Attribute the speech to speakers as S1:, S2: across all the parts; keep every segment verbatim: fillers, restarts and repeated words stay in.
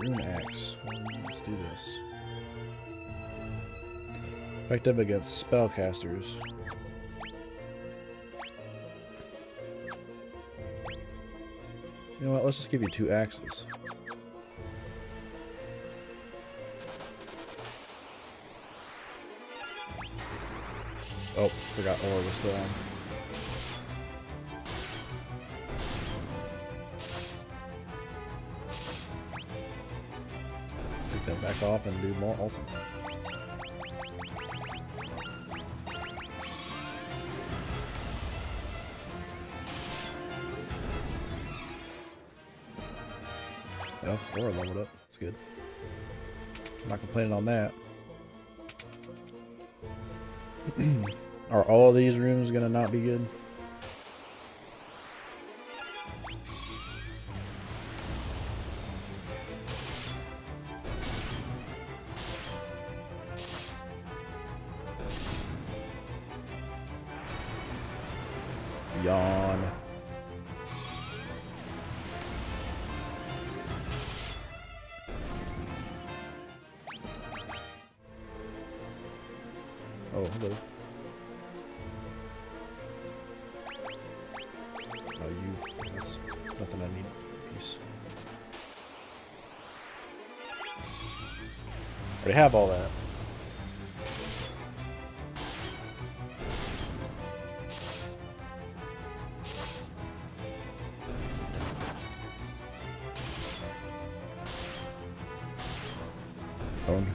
S1: Rune Axe. Let's do this. Effective against spellcasters. You know what? Let's just give you two axes. Oh, forgot ore was still on. Take that back off and do more ultimate. Well, ore leveled up. That's good. I'm not complaining on that. Are all of these rooms gonna not be good? Yawn. Oh, hello. Oh, you. That's nothing I need. Peace. Already have all that. Oh.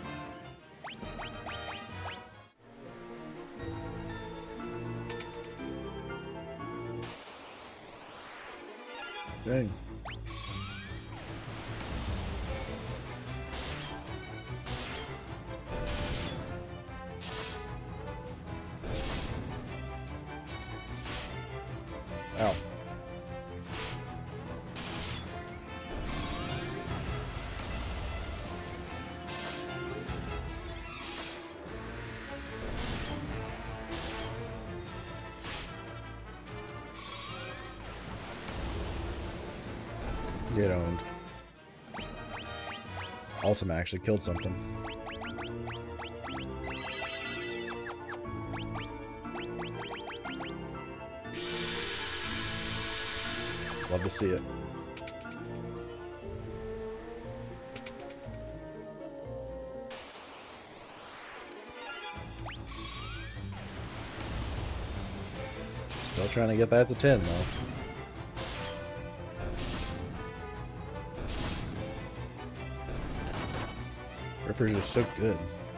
S1: Dang. Ow. Get owned. Ultima actually killed something. Love to see it. Still trying to get that to ten though. Rippers are so good.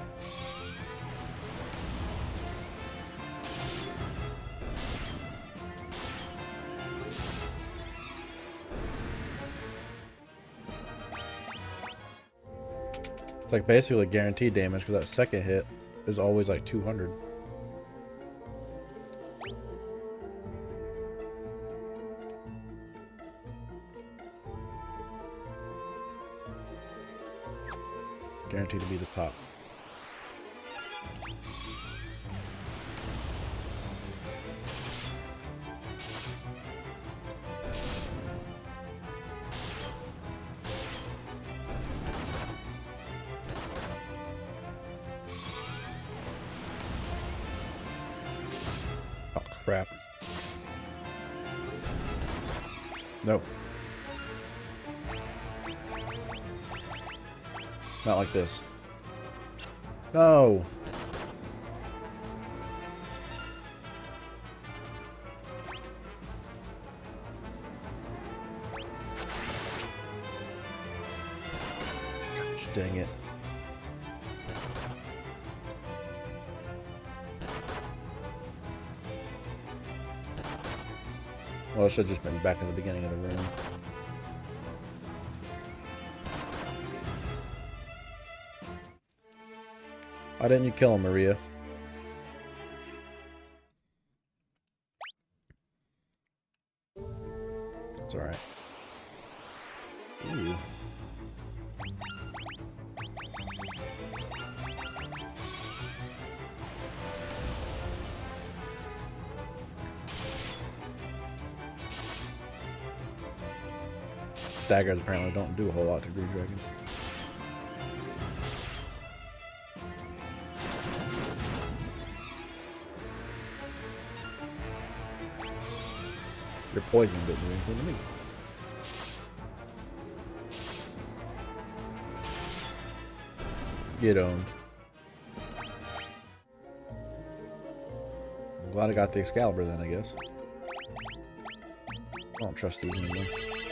S1: It's like basically guaranteed damage because that second hit is always like two hundred. Guaranteed to be the top. Oh, crap. Nope. Not like this. No! Gosh, dang it. Well, I should have just been back at the beginning of the room. Why didn't you kill him, Maria? It's alright. Ooh. Daggers apparently don't do a whole lot to green dragons. Your poison didn't do anything to me. Get owned. I'm glad I got the Excalibur then, I guess. I don't trust these anymore.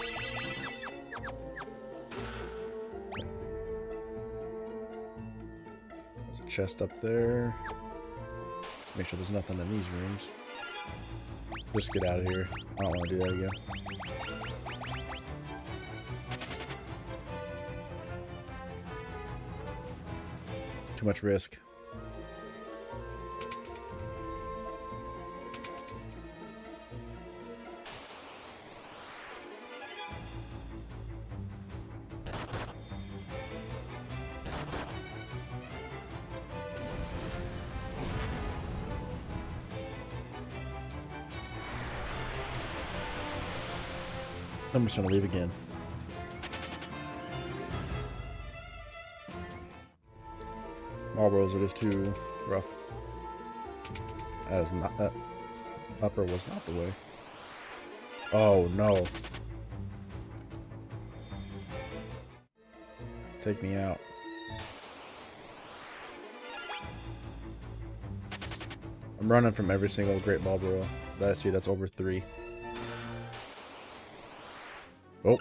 S1: There's a chest up there. Make sure there's nothing in these rooms. Just get out of here. I don't want to do that again. Too much risk. I'm just gonna leave again. Marlboros, it is too rough. That is not, that upper was not the way. Oh no. Take me out. I'm running from every single Great Marlboro that I see that's over three. Oh.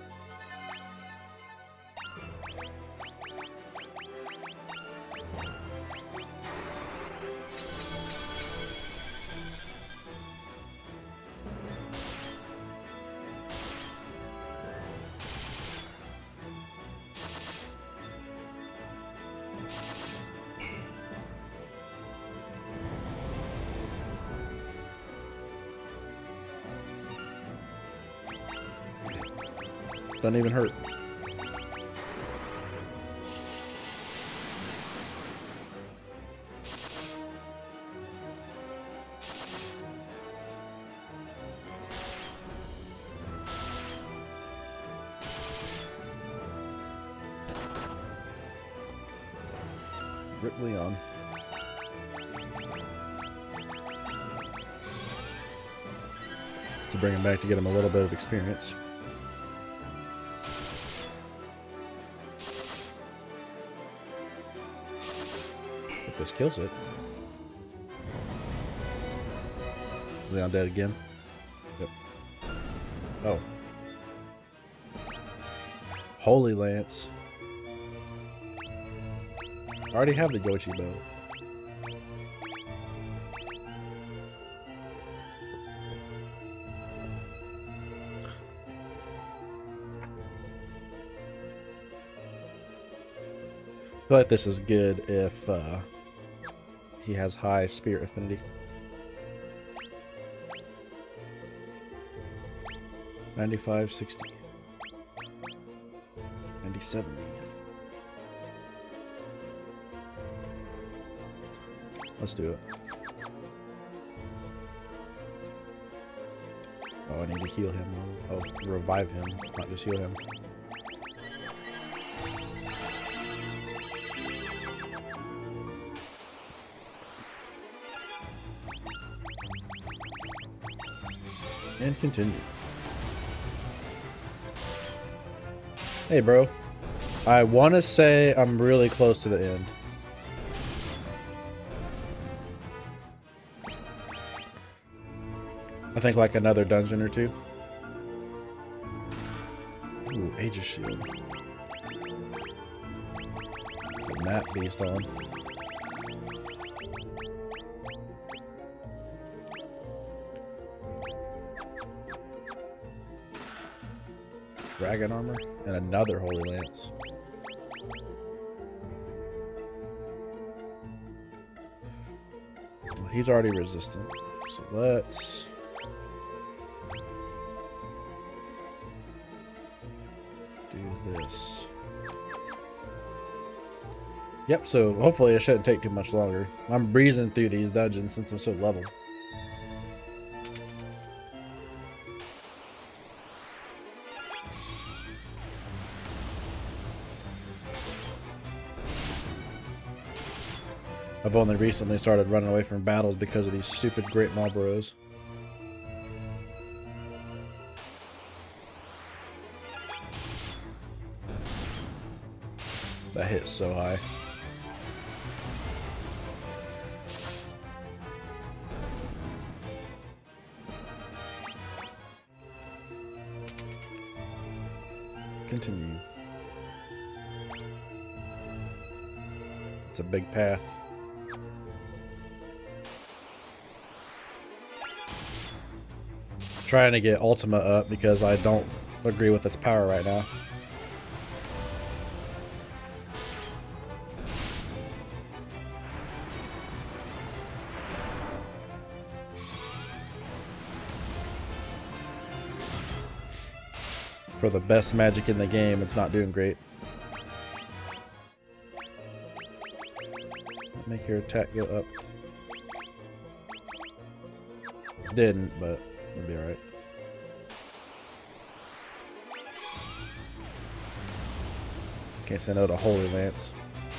S1: Doesn't even hurt. Rip Leon. To bring him back to get him a little bit of experience. This kills it. Leon dead again. Yep. Oh. Holy Lance. I already have the Yoshi bow. I feel like this is good if uh, he has high spirit affinity. ninety-five, sixty. ninety, seventy. Let's do it. Oh, I need to heal him. Oh, revive him, not just heal him. And continue. Hey, bro. I want to say I'm really close to the end. I think like another dungeon or two. Ooh, Aegis Shield. Put that beast on. Dragon armor and another Holy Lance. Well, he's already resistant, so let's do this. Yep, so hopefully it shouldn't take too much longer. I'm breezing through these dungeons since I'm so leveled. I've only recently started running away from battles because of these stupid great Marlboros. That hit so high. Continue. It's a big path. Trying to get Ultima up because I don't agree with its power right now. For the best magic in the game, it's not doing great. Make your attack go up. Didn't, but it'll be alright. Can't say no to Holy Lance.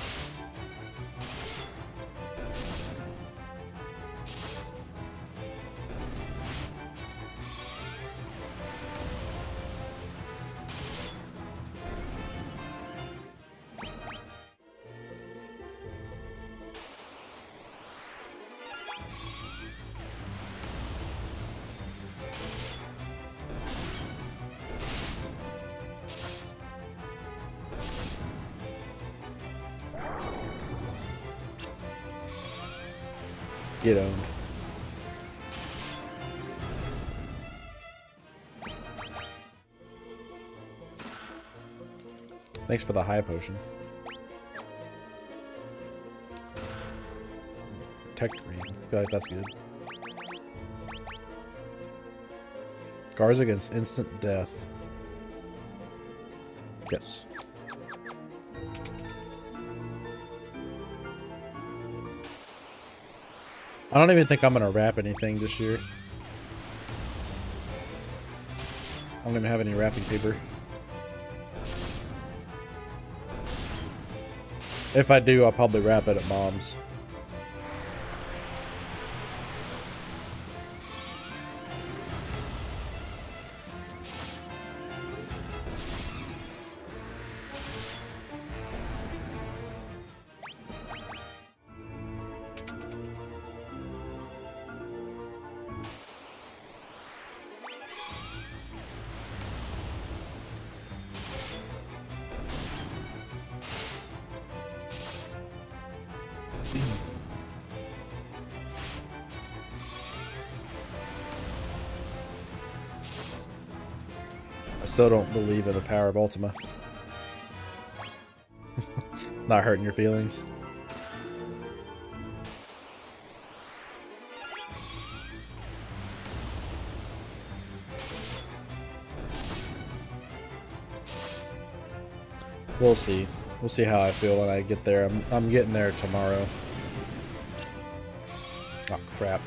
S1: Get owned. Thanks for the high potion. Protect ring. I feel like that's good. Guards against instant death. Yes. I don't even think I'm gonna wrap anything this year. I don't even have any wrapping paper. If I do, I'll probably wrap it at Mom's. I still don't believe in the power of Ultima. Not hurting your feelings. We'll see. We'll see how I feel when I get there. I'm, I'm getting there tomorrow. Oh, crap.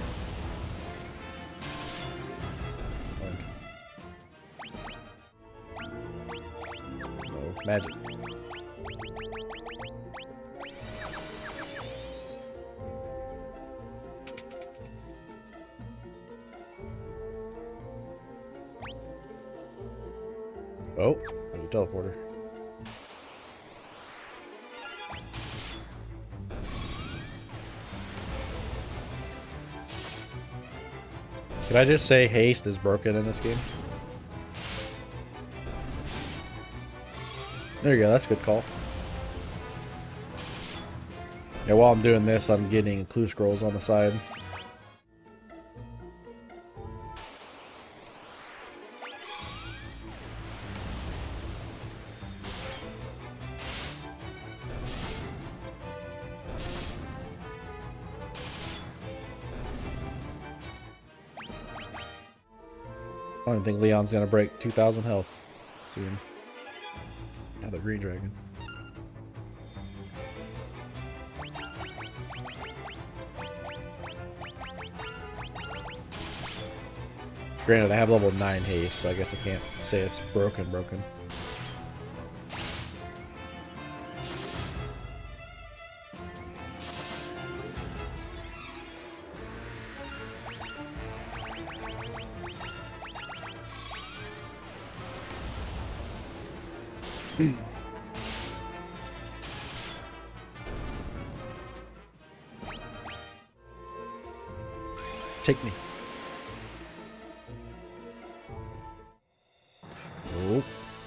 S1: No, magic. Oh, there's a teleporter. Did I just say haste is broken in this game? There you go, that's a good call. Yeah, while I'm doing this, I'm getting clue scrolls on the side. I don't think Leon's gonna break two thousand health soon. Another green dragon. Granted, I have level nine haste, so I guess I can't say it's broken, broken. Take me. Oh.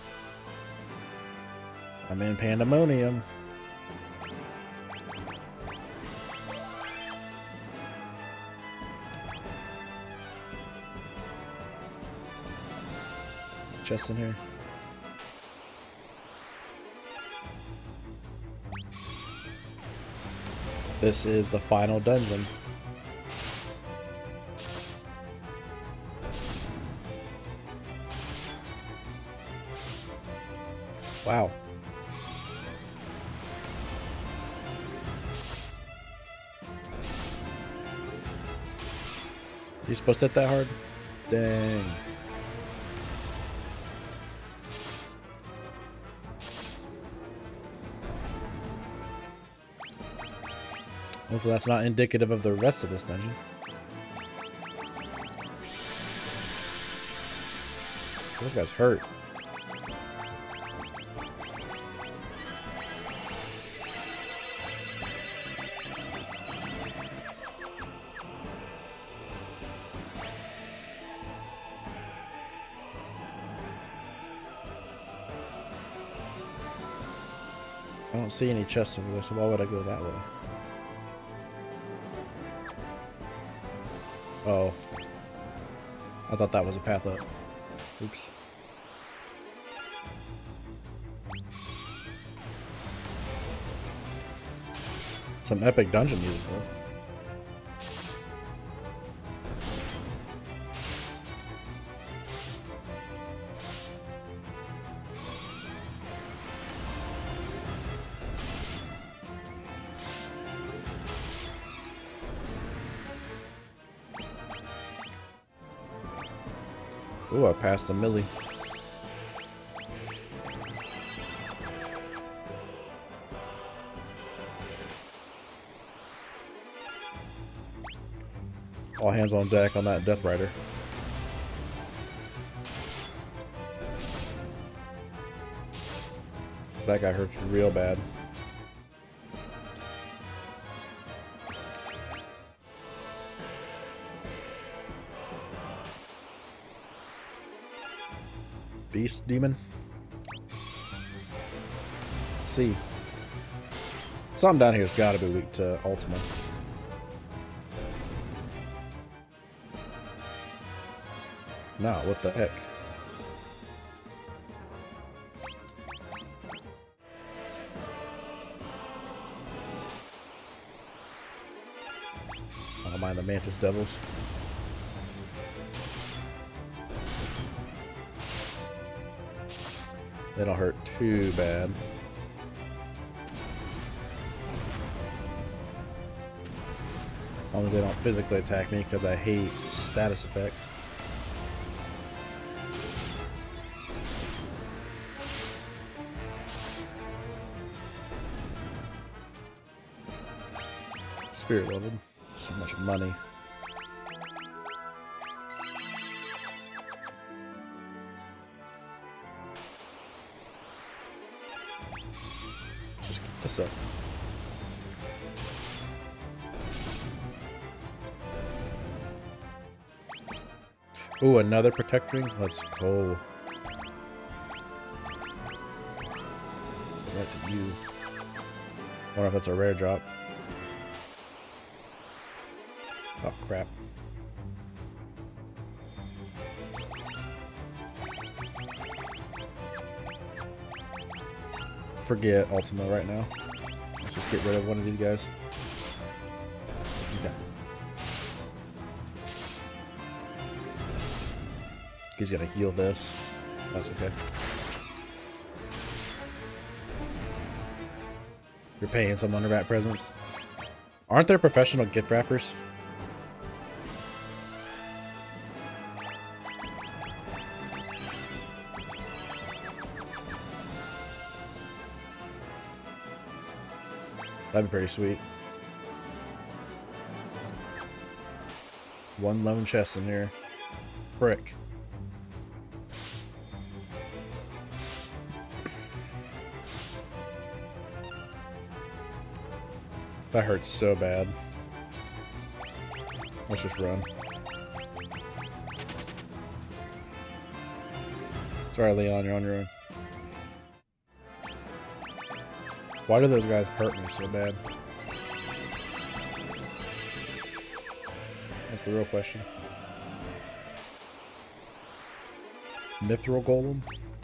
S1: I'm in pandemonium. Chest in here. This is the final dungeon. Wow. You supposed to hit that hard? Dang. Hopefully that's not indicative of the rest of this dungeon. Those guys hurt. I don't see any chests over there, so why would I go that way? Oh. I thought that was a path up. Oops. Some epic dungeon music, bro. Ooh, I passed a millie. All hands on deck on that Death Rider. That guy hurts real bad. Beast demon. Let's see. Something down here's got to be weak to Ultima. Nah, what the heck? I don't mind the Mantis Devils. They don't hurt too bad. As long as they don't physically attack me, because I hate status effects. Spirit leveled. So much money. Just keep this up. Ooh, another protect ring? Let's go. Right to you. I wonder if that's a rare drop. Oh, crap. Forget Ultima right now. Let's just get rid of one of these guys. Okay. He's gonna heal this. That's okay. You're paying someone to wrap presents. Aren't there professional gift wrappers? That'd be pretty sweet. One lone chest in here. Frick. That hurts so bad. Let's just run. Sorry, Leon, you're on your own. Why do those guys hurt me so bad? That's the real question. Mithril Golem?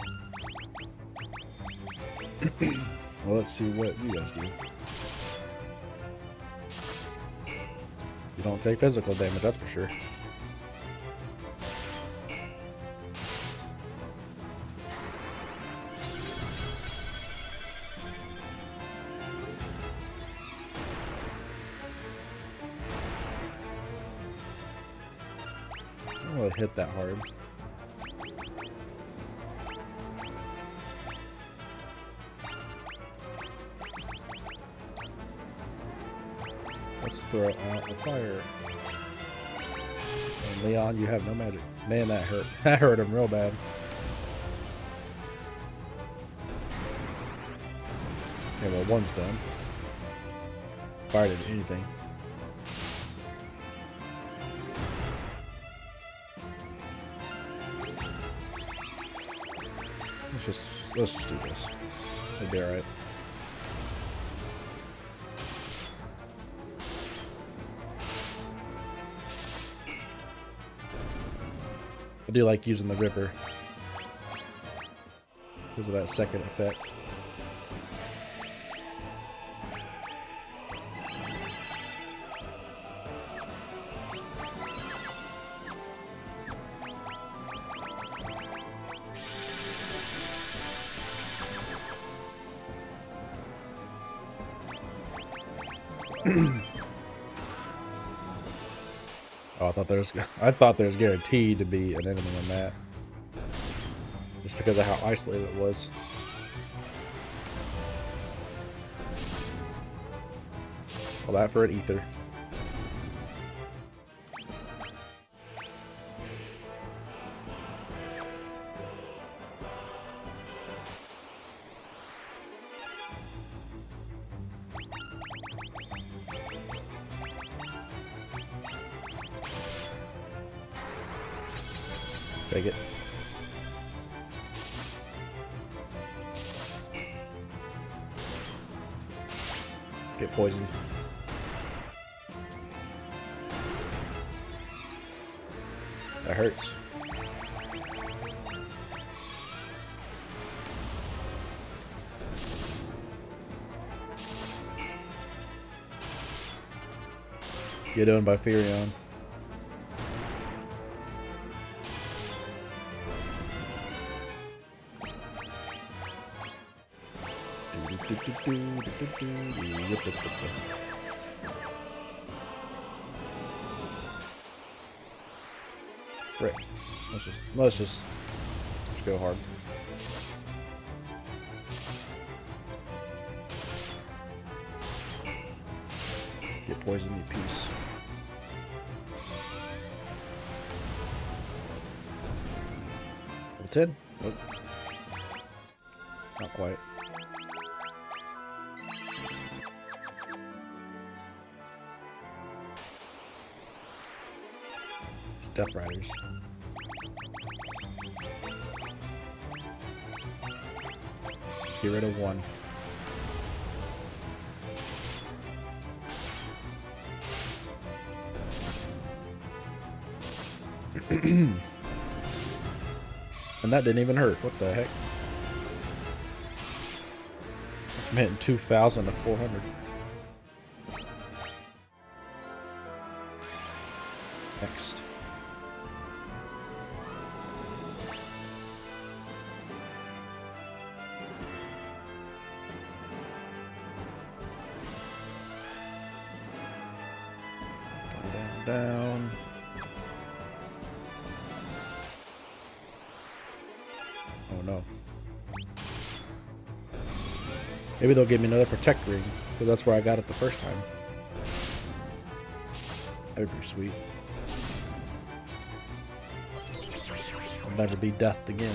S1: Well, let's see what you guys do. You don't take physical damage, that's for sure. I don't really hit that hard. Let's throw out a fire. And Leon, you have no magic. Man, that hurt. That hurt him real bad. Okay, well, one's done. Fire did anything. Let's just let's just do this. It'll be alright. I do like using the Ripper because of that second effect. Oh, I thought there was I thought there was guaranteed to be an enemy on that. Just because of how isolated it was. All that for an ether. Take it. Get poisoned. That hurts. Get owned by Furion. Frick. Let's just let's just just go hard. Get poisoned, you piece. Level ten? Nope. Not quite. Death Riders. Let's get rid of one. And that didn't even hurt. What the heck? I'm hitting two thousand to four hundred. Next. Down, down. Oh no. Maybe they'll give me another Protect Ring, because that's where I got it the first time. That'd be pretty sweet. I'll never be deathed again.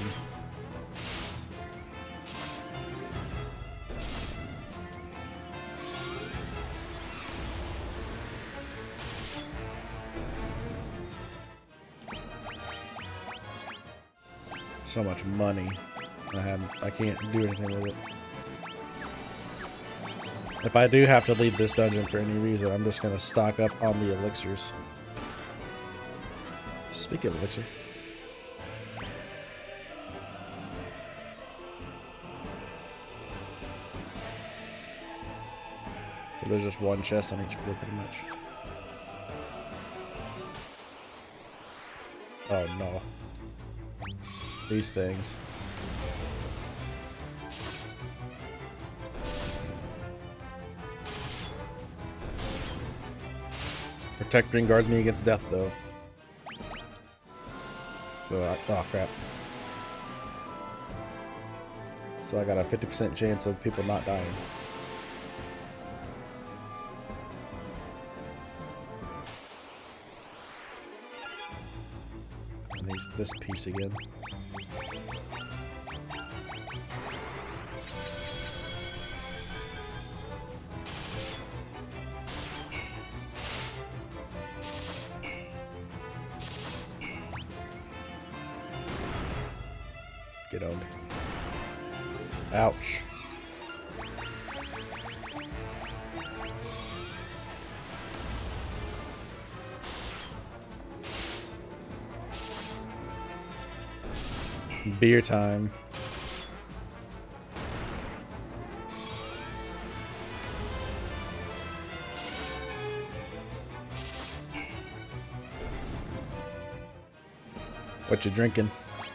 S1: so much money. I have I can't do anything with it. If I do have to leave this dungeon for any reason, I'm just gonna stock up on the elixirs. Speaking of elixir. So there's just one chest on each floor pretty much. Oh no. These things. Protect ring guards me against death though. So I, oh crap. So I got a fifty percent chance of people not dying. And these, this piece again. Get owned. Ouch. Beer time. What you drinking?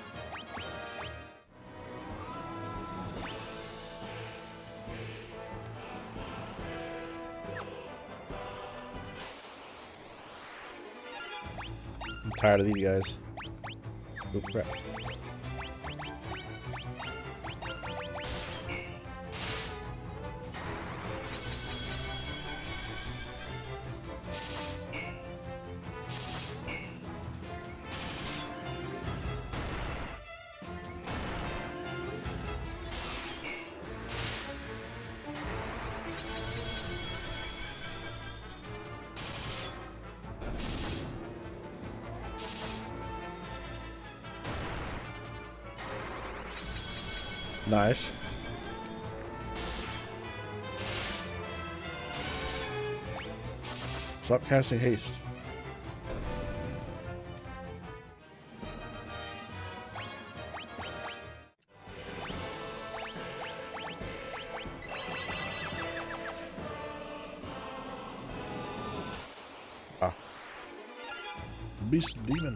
S1: I'm tired of these guys. Oh crap. Nice. Stop casting haste. Ah. Beast demon.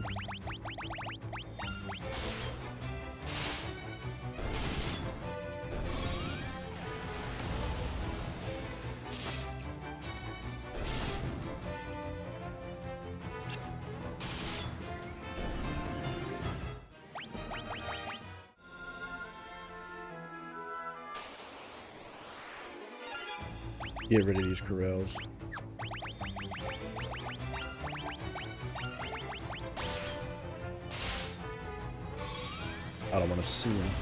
S1: Get rid of these corrals. I don't want to see them.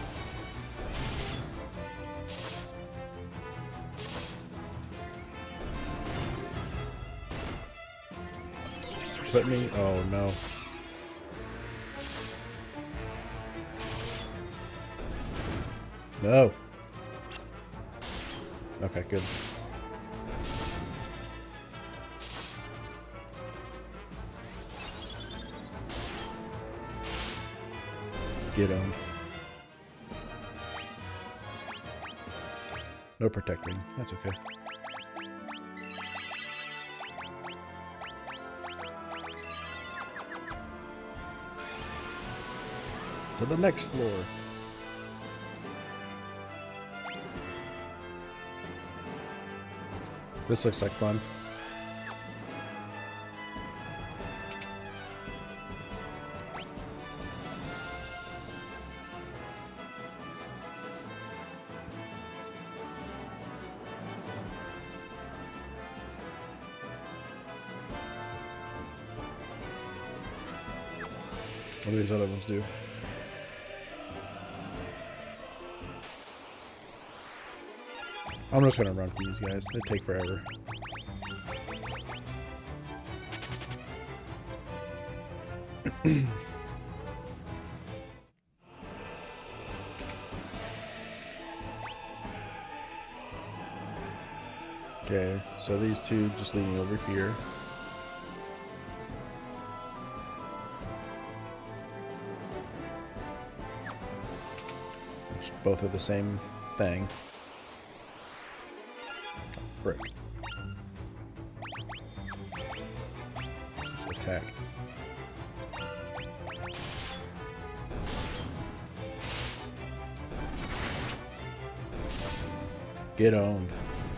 S1: Put me? Oh no. No. Okay, good. Get him. No protecting. That's okay. To the next floor. This looks like fun. What do these other ones do? I'm just gonna run for these guys. They take forever. Okay, so these two just lead me over here. Which both are the same thing. Frick. Just attack. Get owned.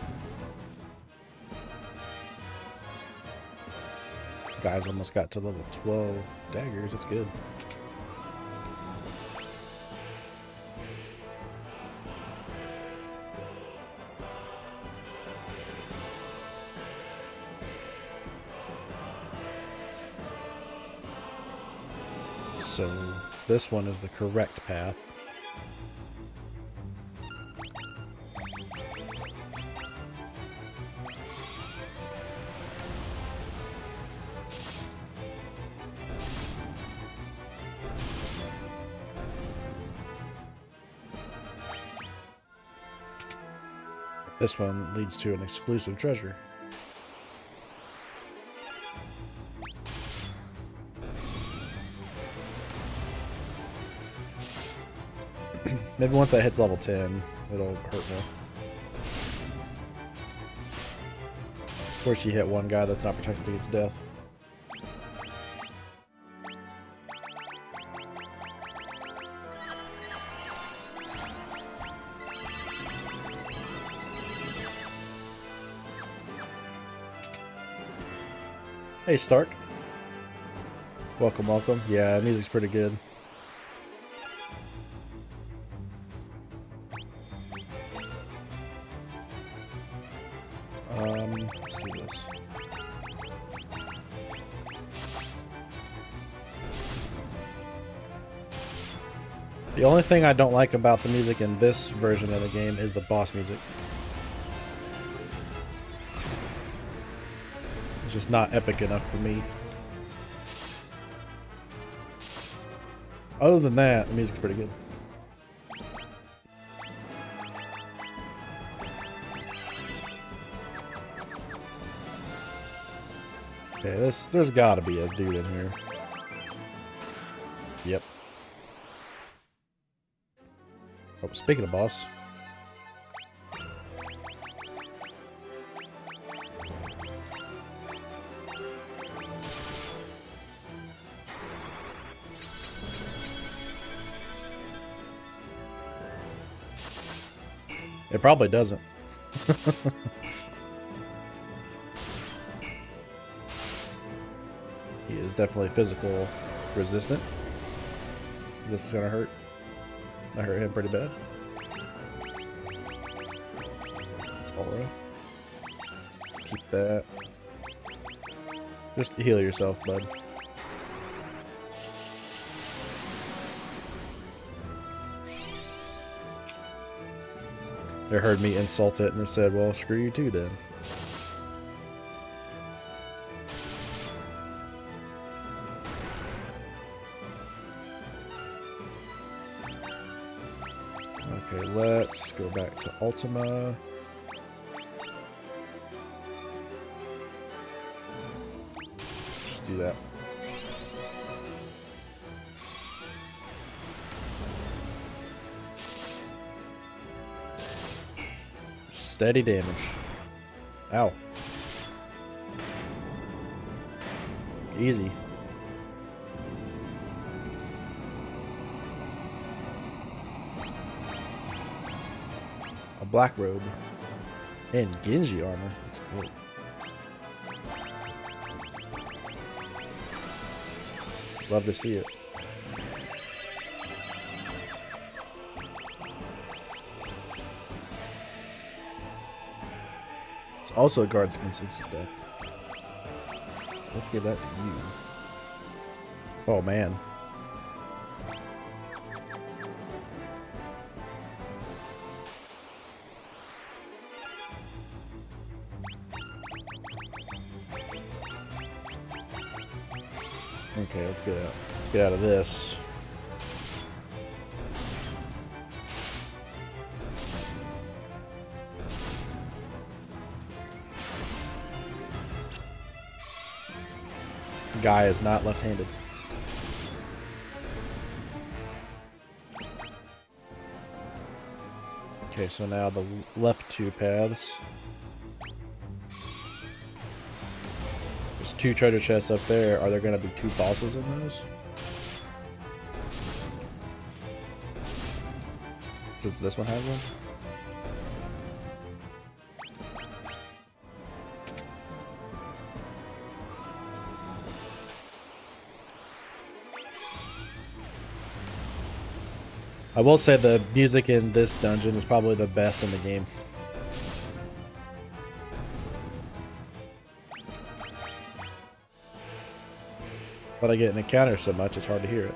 S1: Guys almost got to level twelve daggers. That's good. So this one is the correct path. This one leads to an exclusive treasure. Maybe once that hits level ten, it'll hurt more. Of course, you hit one guy that's not protected against death. Hey, Stark. Welcome, welcome. Yeah, music's pretty good. Um, let's do this. The only thing I don't like about the music in this version of the game is the boss music. It's just not epic enough for me. Other than that, the music's pretty good. Okay, this, there's gotta be a dude in here. Yep. Oh, speaking of boss. It probably doesn't. He is definitely physical resistant. This is gonna hurt. I hurt him pretty bad. That's aura. Let's keep that. Just heal yourself, bud. They heard me insult it and it said, well, screw you too then. Okay, let's go back to Ultima. Just do that. Steady damage. Ow. Easy. A black robe. And Genji armor. That's cool. Love to see it. Also guards against instant death. So let's give that to you. Oh man. Okay, let's get out. Let's get out of this. guy is not left-handed. Okay, so now the left two paths. There's two treasure chests up there. Are there going to be two bosses in those? Since this one has one? I will say the music in this dungeon is probably the best in the game. But I get an encounter so much, it's hard to hear it.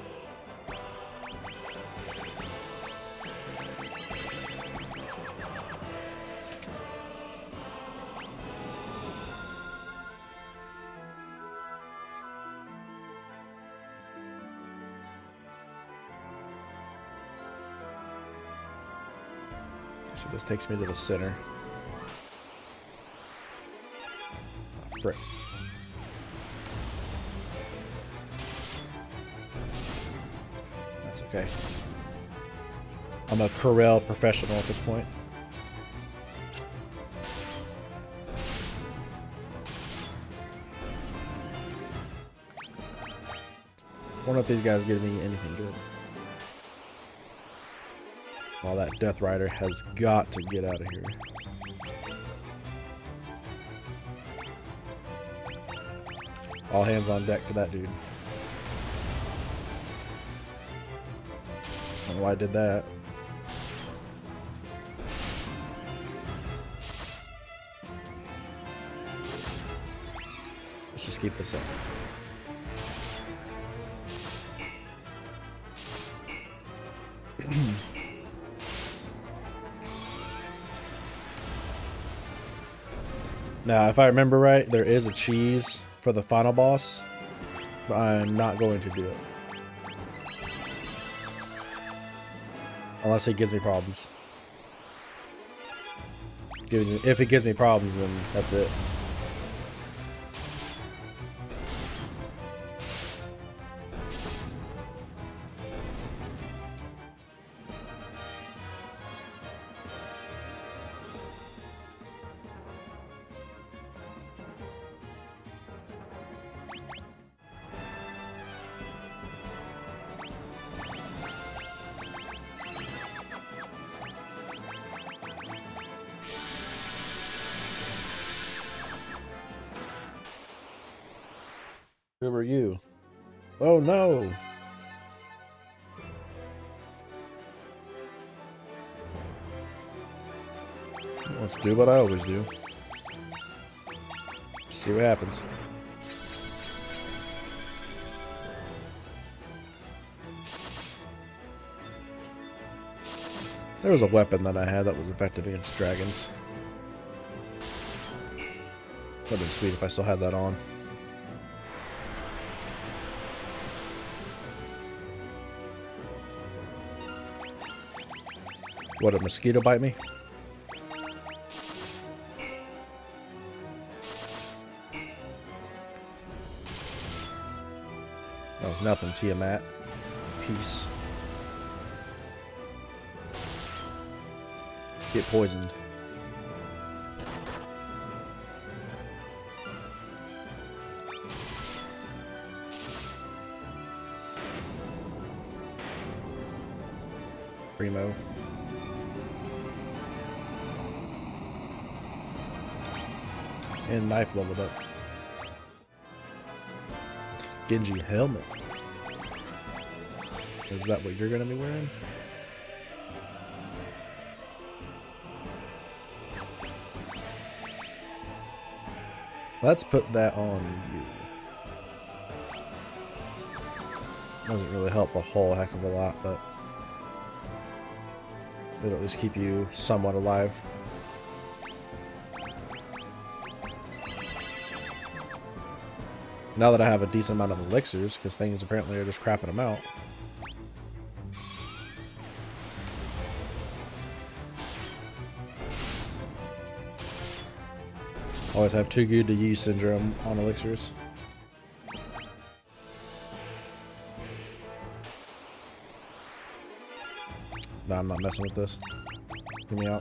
S1: So this takes me to the center. Oh, frick. That's okay. I'm a Corel professional at this point. I wonder if these guys give me anything good. Well, that Death Rider has got to get out of here. All hands on deck to that dude. I don't know why I did that. Let's just keep this up. Now, if I remember right, there is a cheese for the final boss, but I'm not going to do it. Unless he gives me problems. If it gives me problems, then that's it. Who are you? Oh no! Let's do what I always do. See what happens. There was a weapon that I had that was effective against dragons. That would be sweet if I still had that on. What, a mosquito bite me? Oh, nothing, Tiamat. Peace. Get poisoned. Primo. And knife leveled up. Genji helmet. Is that what you're gonna be wearing? Let's put that on you. Doesn't really help a whole heck of a lot, but it'll at least keep you somewhat alive. Now that I have a decent amount of elixirs, because things apparently are just crapping them out. Always have too good to use syndrome on elixirs. I'm not messing with this. Get me out.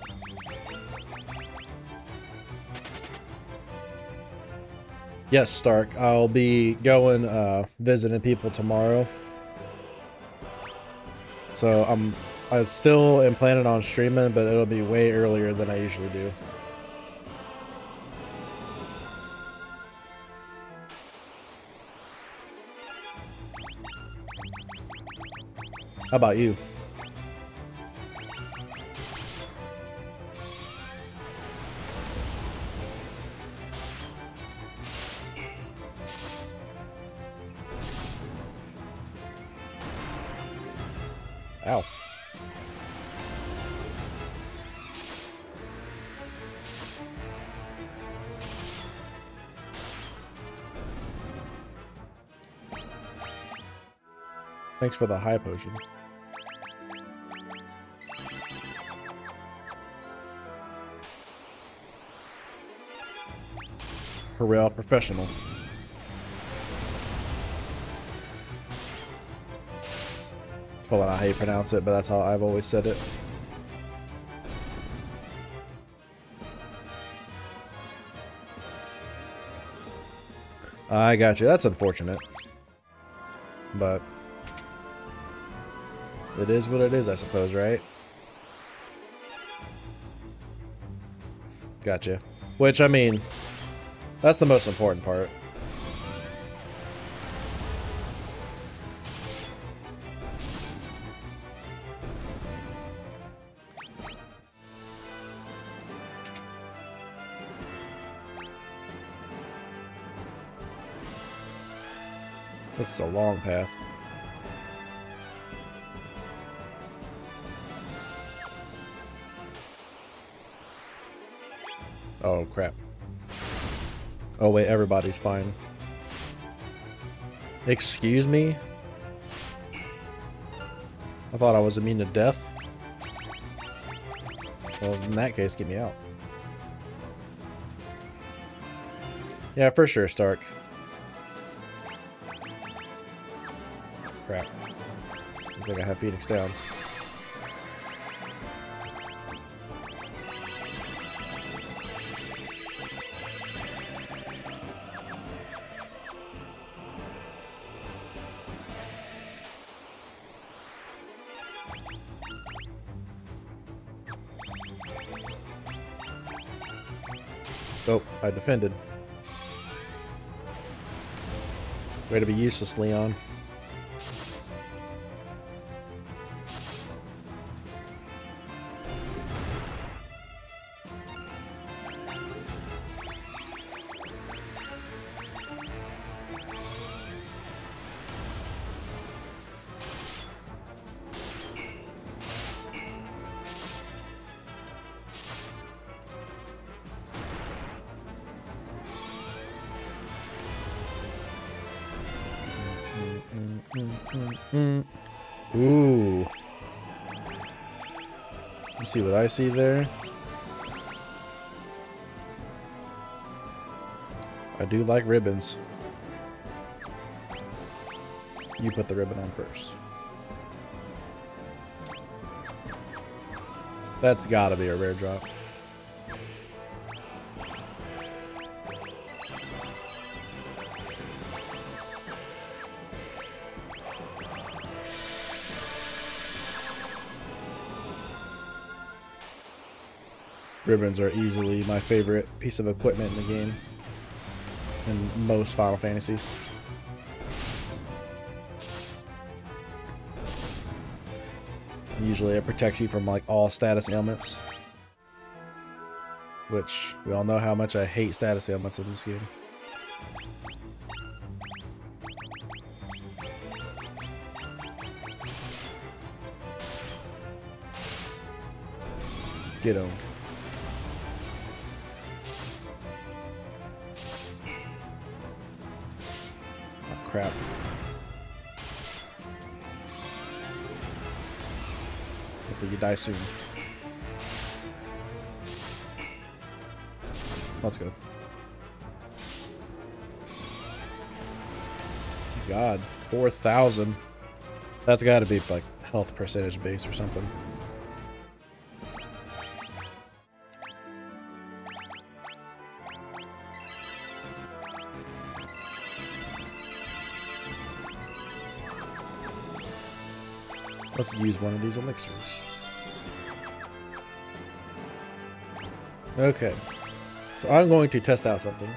S1: Yes, Stark. I'll be going uh, visiting people tomorrow. So I'm I still am planning on streaming, but it'll be way earlier than I usually do. How about you? Ow. Thanks for the high potion. For real, professional. Probably not how you pronounce it, but that's how I've always said it. I got you. That's unfortunate. But it is what it is, I suppose, right? Gotcha. Which, I mean, that's the most important part. This is a long path. Oh, crap. Oh, wait, everybody's fine. Excuse me? I thought I was immune to death. Well, in that case, get me out. Yeah, for sure, Stark. Crap. I think I have Phoenix Downs. Oh, I defended. Way to be useless, Leon. Ooh. You see what I see there? I do like ribbons. You put the ribbon on first. That's gotta be a rare drop. Ribbons are easily my favorite piece of equipment in the game. In most Final Fantasies. Usually it protects you from like all status ailments. Which we all know how much I hate status ailments in this game. Get owned. Crap. Hopefully you die soon. Let's go. God, four thousand. That's got to be like health percentage base or something. Let's use one of these elixirs. Okay. So I'm going to test out something.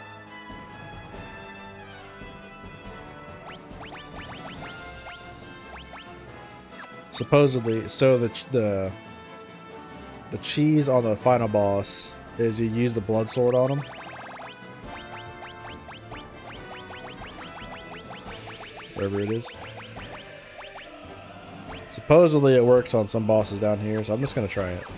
S1: Supposedly, so the the the cheese on the final boss is you use the blood sword on him. Wherever it is. Supposedly it works on some bosses down here, so I'm just gonna try it.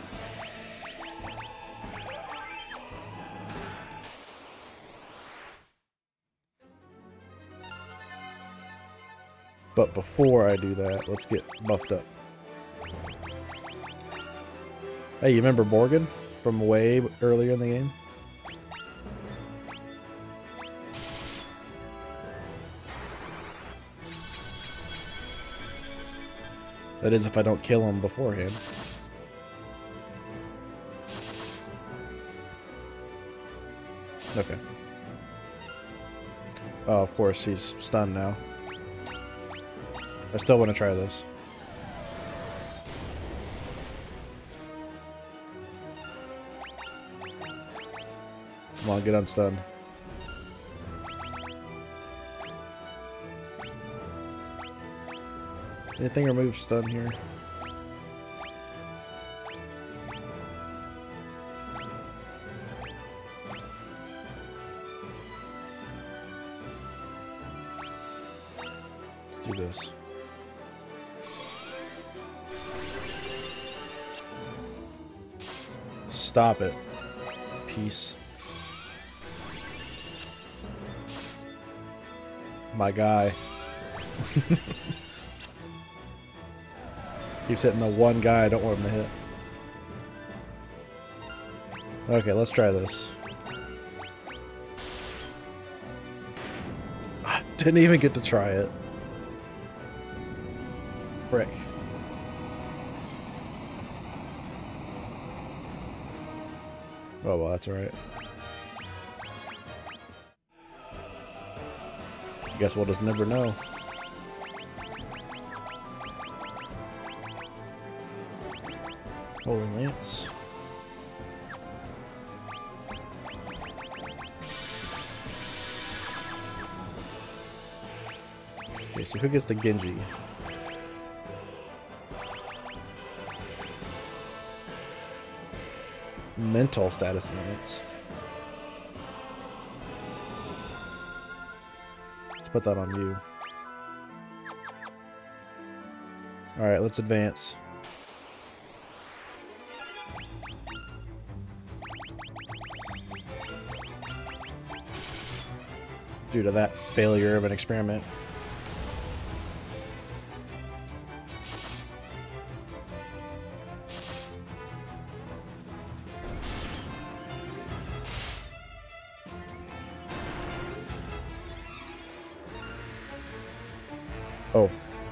S1: But before I do that, let's get buffed up. Hey, you remember Morgan from way earlier in the game? That is if I don't kill him beforehand. Okay. Oh, of course, he's stunned now. I still want to try this. Come on, get unstunned. Anything remove stun here? Let's do this. Stop it. Peace. My guy. Keeps hitting the one guy I don't want him to hit. Okay, let's try this. Didn't even get to try it. Frick. Oh well, that's alright. Guess we'll just never know. Holy Lance. Okay, so who gets the Genji? Mental status limits. Let's put that on you. Alright, let's advance. Due to that failure of an experiment. Oh.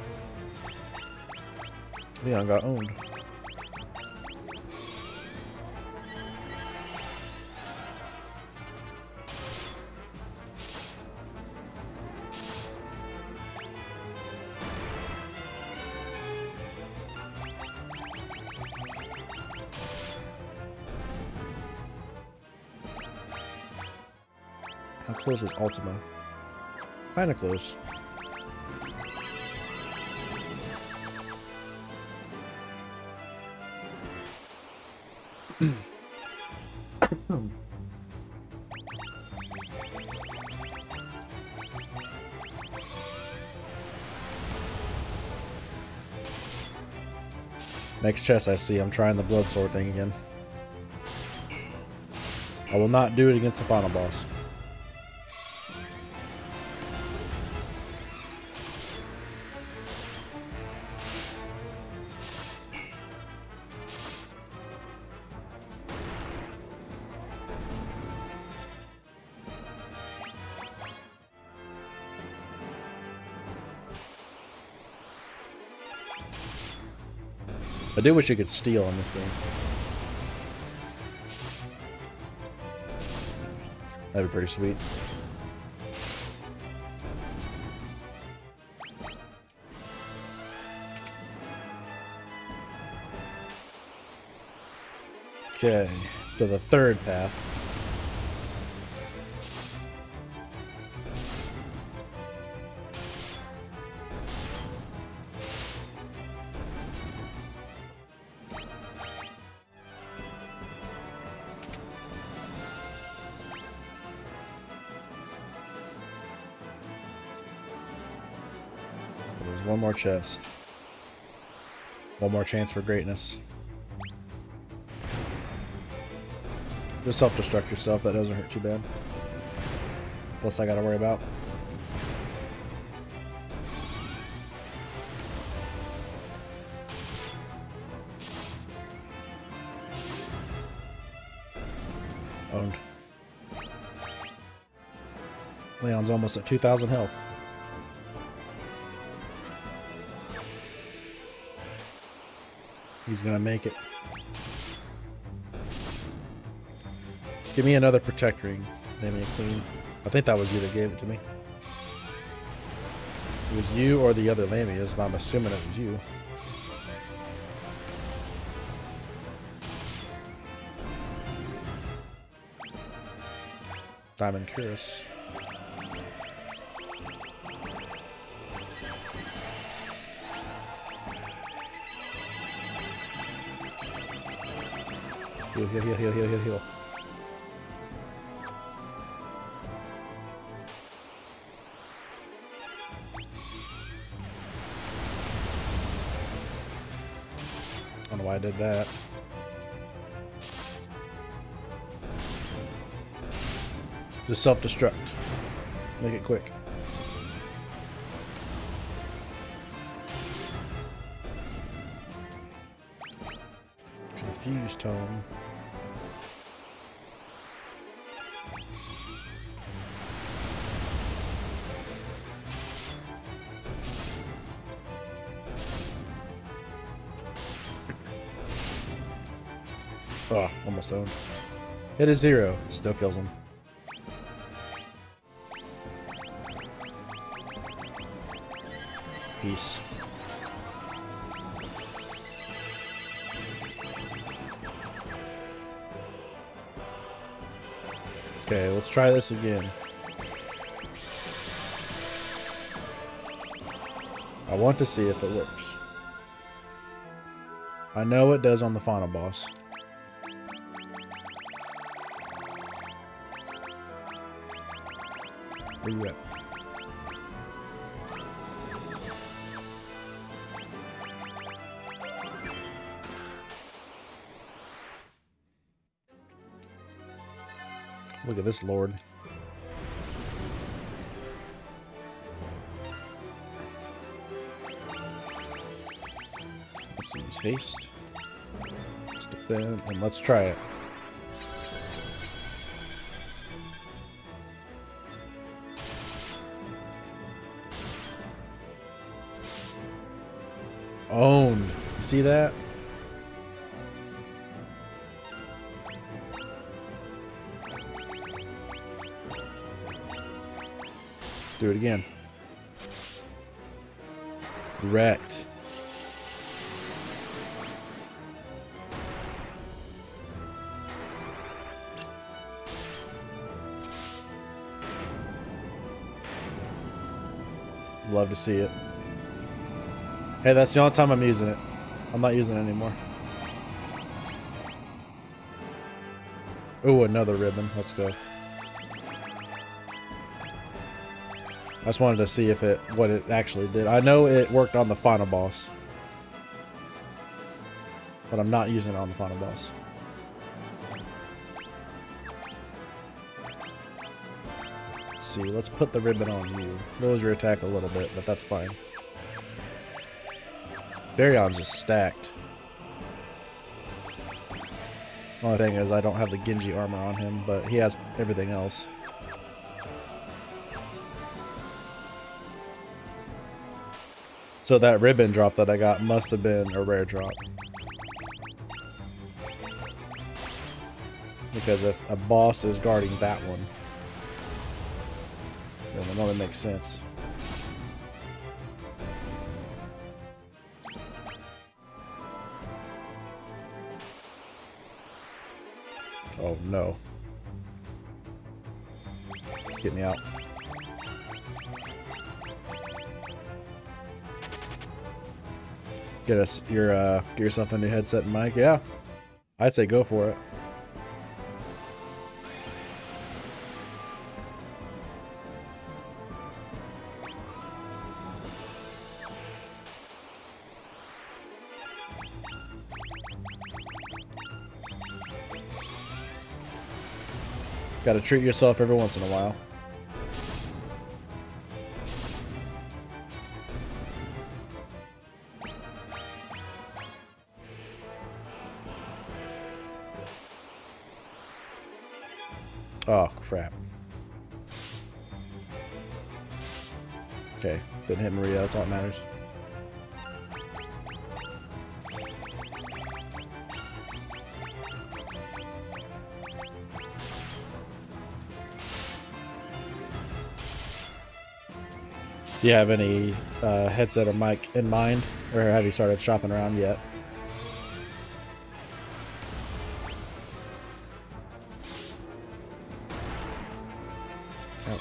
S1: Leon got owned. How close is Ultima? Kinda close. Next chest I see, I'm trying the blood sword thing again. I will not do it against the final boss. I do wish you could steal in this game. That'd be pretty sweet. Okay, to the third path. There's one more chest. One more chance for greatness. Just self-destruct yourself, that doesn't hurt too bad. Plus I gotta worry about. Owned. Leon's almost at two thousand health. He's gonna make it. Give me another protect ring. Name me a queen. I think that was you that gave it to me. It was you or the other Lamias, but I'm assuming it was you. Diamond Cuirass. Heal, heal, heal, heal, heal, heal, heal. I don't know why I did that. Just self-destruct. Make it quick. Confused tone. Oh, almost owned. Hit a zero. Still kills him. Peace. Okay, let's try this again. I want to see if it works. I know it does on the final boss. Where you at? Look at this lord. Let's use haste. Let's defend, and let's try it. Owned. You see that? Let's do it again. Wrecked. Love to see it. Hey, that's the only time I'm using it. I'm not using it anymore. Oh, another ribbon. Let's go. I just wanted to see if it, what it actually did. I know it worked on the final boss, but I'm not using it on the final boss. Let's see. Let's put the ribbon on you. Lowers your attack a little bit, but that's fine. Barion's just stacked. Only thing is I don't have the Genji armor on him, but he has everything else. So that ribbon drop that I got must have been a rare drop. Because if a boss is guarding that one, then it only makes sense. Oh no. Just get me out. Get us your uh get yourself a new headset and mic. Yeah. I'd say go for it. Gotta treat yourself every once in a while. Oh, crap. Okay, didn't hit Maria, that's all that matters. Do you have any uh, headset or mic in mind, or have you started shopping around yet? Ouch.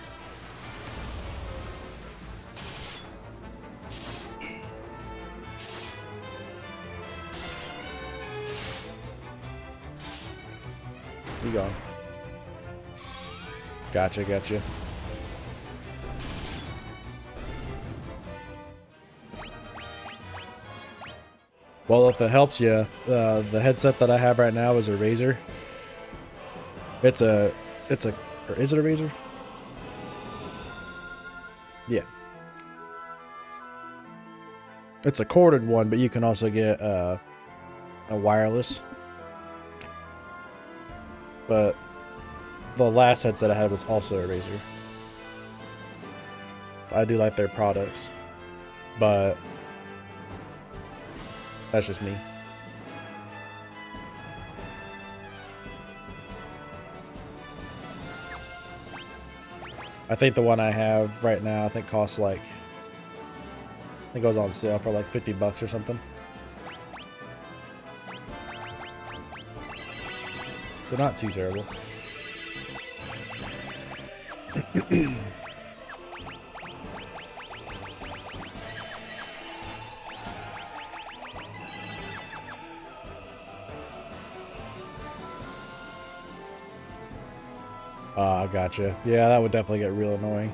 S1: You gone. Gotcha, gotcha. Well, if it helps you, uh, the headset that I have right now is a Razer. It's a, it's a, or is it a Razer? Yeah. It's a corded one, but you can also get uh, a wireless. But the last headset I had was also a Razer. I do like their products, but that's just me. I think the one I have right now, I think costs like, I think it was on sale for like fifty bucks or something. So not too terrible. Ah, uh, gotcha. Yeah, that would definitely get real annoying.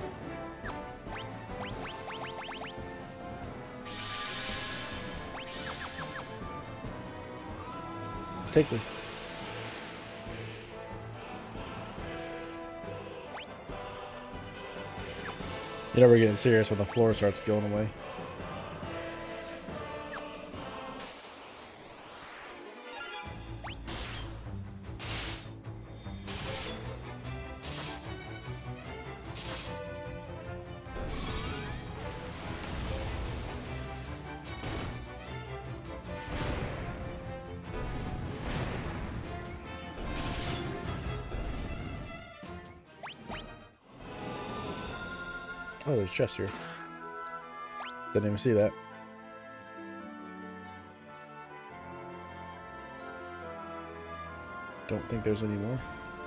S1: Take me. You know we're getting serious when the floor starts going away. Oh, there's chests here. Didn't even see that. Don't think there's any more.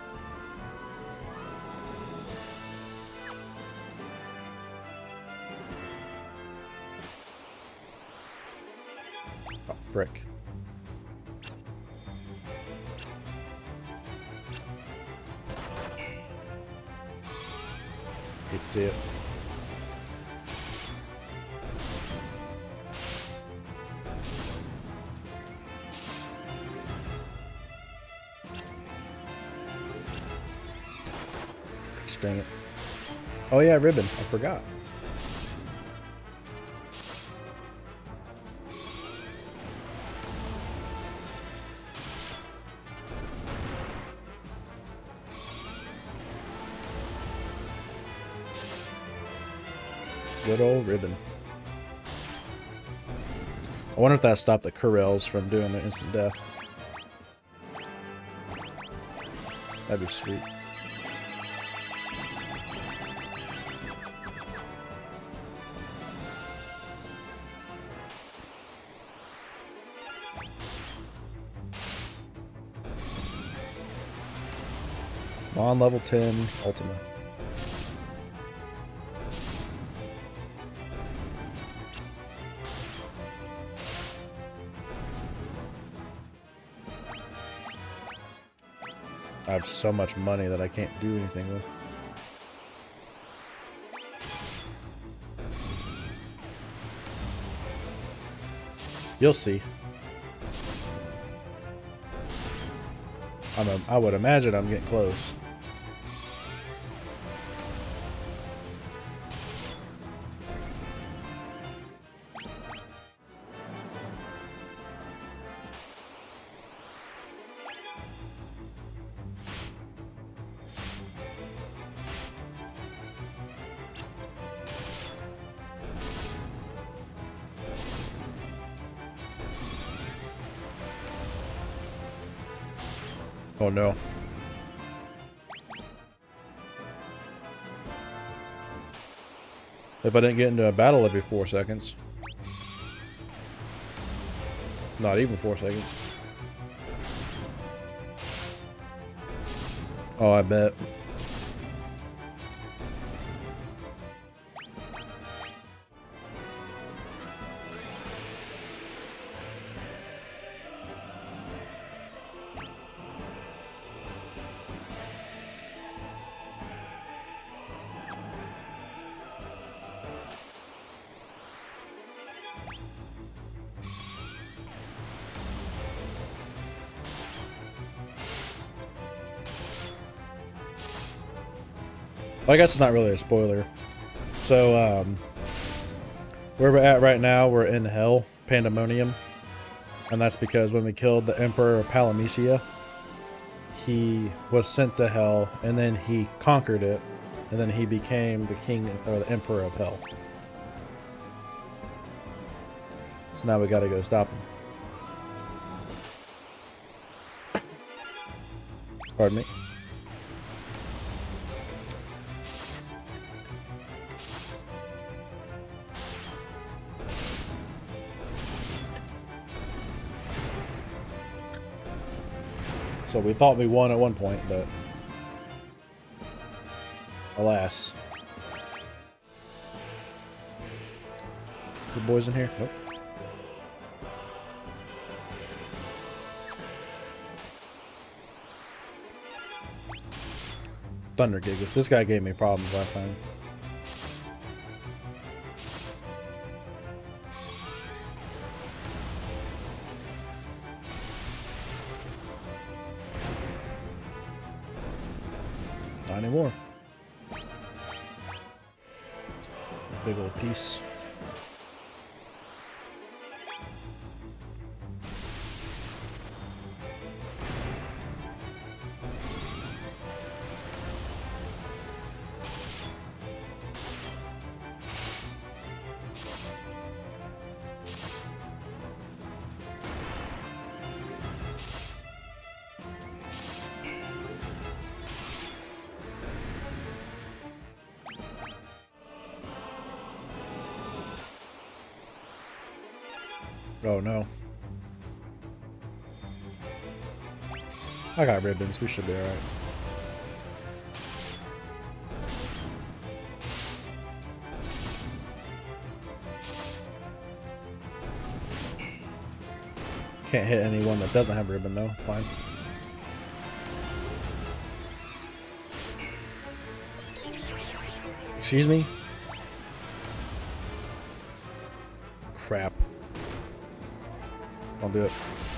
S1: Oh, frick. Hate to see it. Dang it. Oh yeah, ribbon. I forgot. Good old ribbon. I wonder if that stopped the Corels from doing the instant death. That'd be sweet. On level ten, Ultima. I have so much money that I can't do anything with. You'll see. I'm a, I would imagine I'm getting close. Oh no. If I didn't get into a battle every four seconds. Not even four seconds. Oh, I bet. Well, I guess it's not really a spoiler. So, um, where we're at right now, we're in Hell, Pandemonium. And that's because when we killed the Emperor of Palamecia, he was sent to Hell, and then he conquered it, and then he became the king, or the Emperor of Hell. So now we gotta go stop him. Pardon me. So we thought we won at one point, but alas. Good boys in here? Nope. Thunder Gigas. This guy gave me problems last time. Not anymore. Big old piece. Oh no. I got ribbons, we should be alright. Can't hit anyone that doesn't have ribbon though, it's fine. Excuse me? Crap. I'll do it.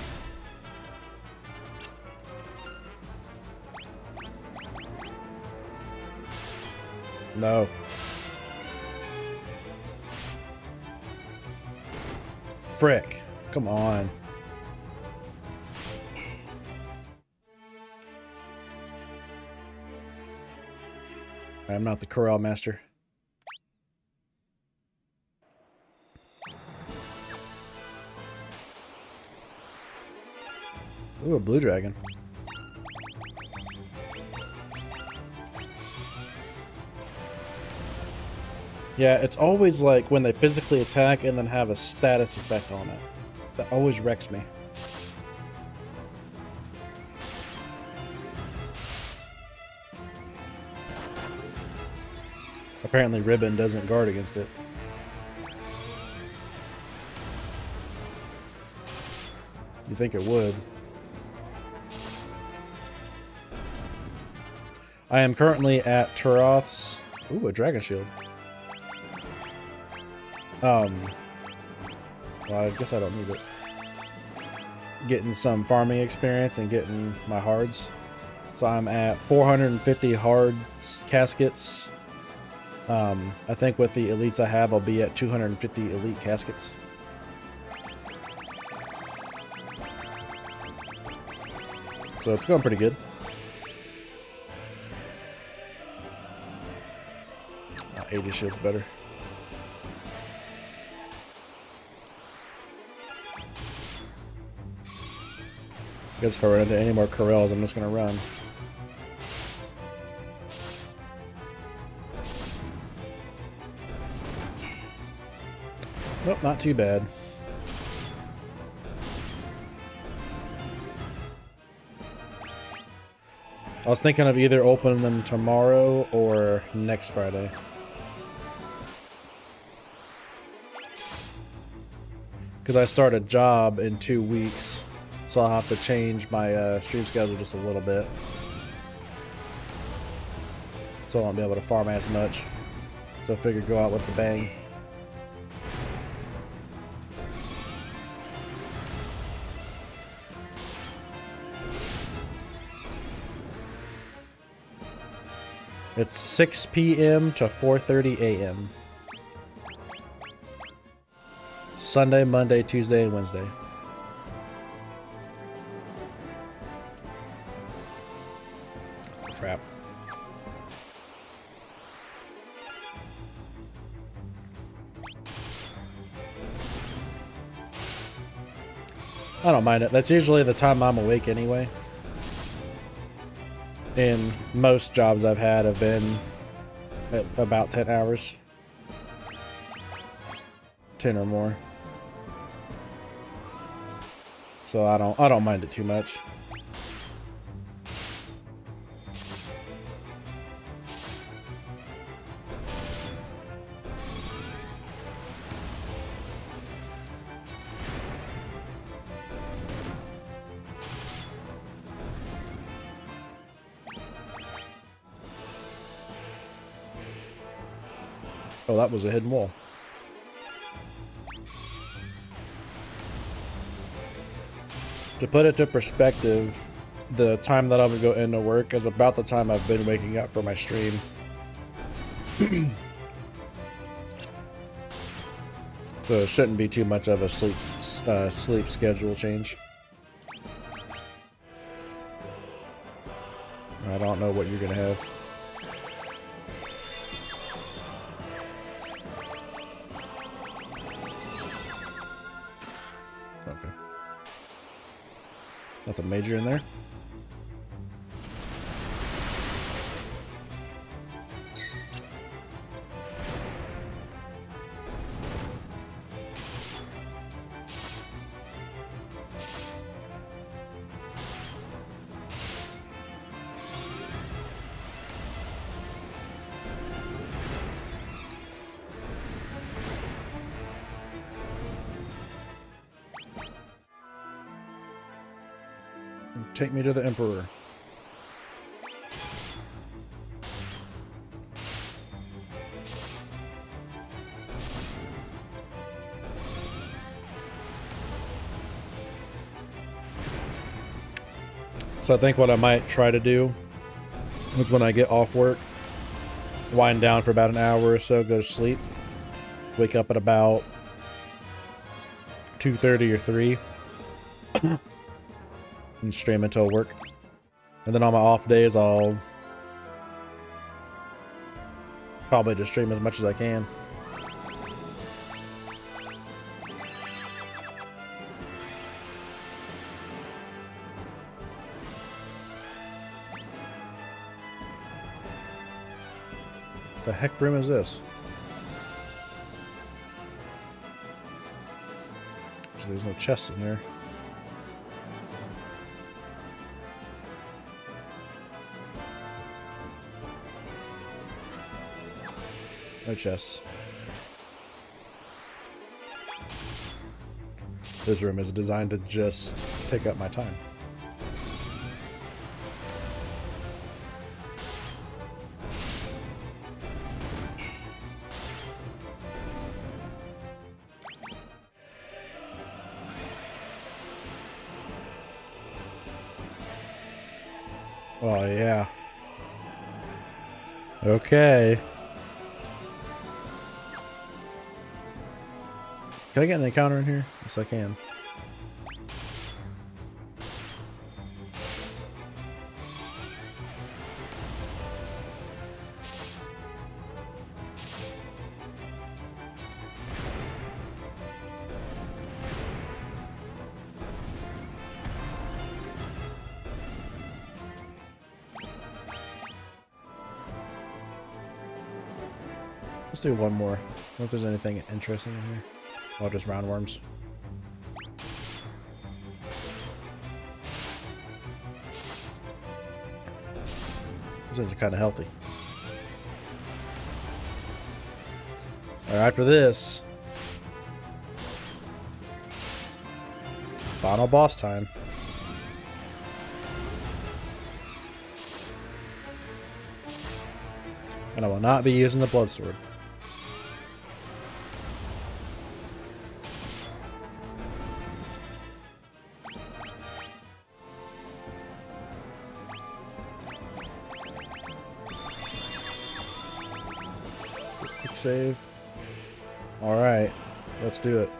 S1: No. Frick. Come on. I'm not the corral master. Ooh, a blue dragon. Yeah, it's always like when they physically attack and then have a status effect on it. That always wrecks me. Apparently ribbon doesn't guard against it. You think it would. I am currently at Turoth's. Ooh, a dragon shield. Um, well, I guess I don't need it. Getting some farming experience and getting my hards. So I'm at four hundred fifty hard caskets. Um, I think with the elites I have, I'll be at two hundred fifty elite caskets. So it's going pretty good. Uh, eighty shield's better. I guess if I run into any more corrals, I'm just going to run. Nope, not too bad. I was thinking of either opening them tomorrow or next Friday. Because I start a job in two weeks, so I'll have to change my uh, stream schedule just a little bit. So I won't be able to farm as much. So I figured go out with the bang. It's six P M to four thirty A M Sunday, Monday, Tuesday, and Wednesday. Crap. I don't mind it. That's usually the time I'm awake anyway. And most jobs I've had have been at about ten hours. ten or more. So I don't I don't mind it too much. Oh, that was a hidden wall. To put it to perspective, the time that I would go into work is about the time I've been waking up for my stream. So it shouldn't be too much of a sleep uh, sleep schedule change. I don't know what you're gonna have. Okay. Nothing major in there. Take me to the Emperor. So I think what I might try to do is when I get off work, wind down for about an hour or so, go to sleep, wake up at about two thirty or three. And stream until work. And then on my off days, I'll probably just stream as much as I can. The heck room is this? So there's no chests in there. No chests. This room is designed to just take up my time. Oh, yeah. Okay. Can I get an encounter in here? Yes, I can. Let's do one more. I wonder if there's anything interesting in here. Oh, just roundworms. This is kind of healthy. All right, after this, final boss time. And I will not be using the blood sword. Quick save. All right, let's do it.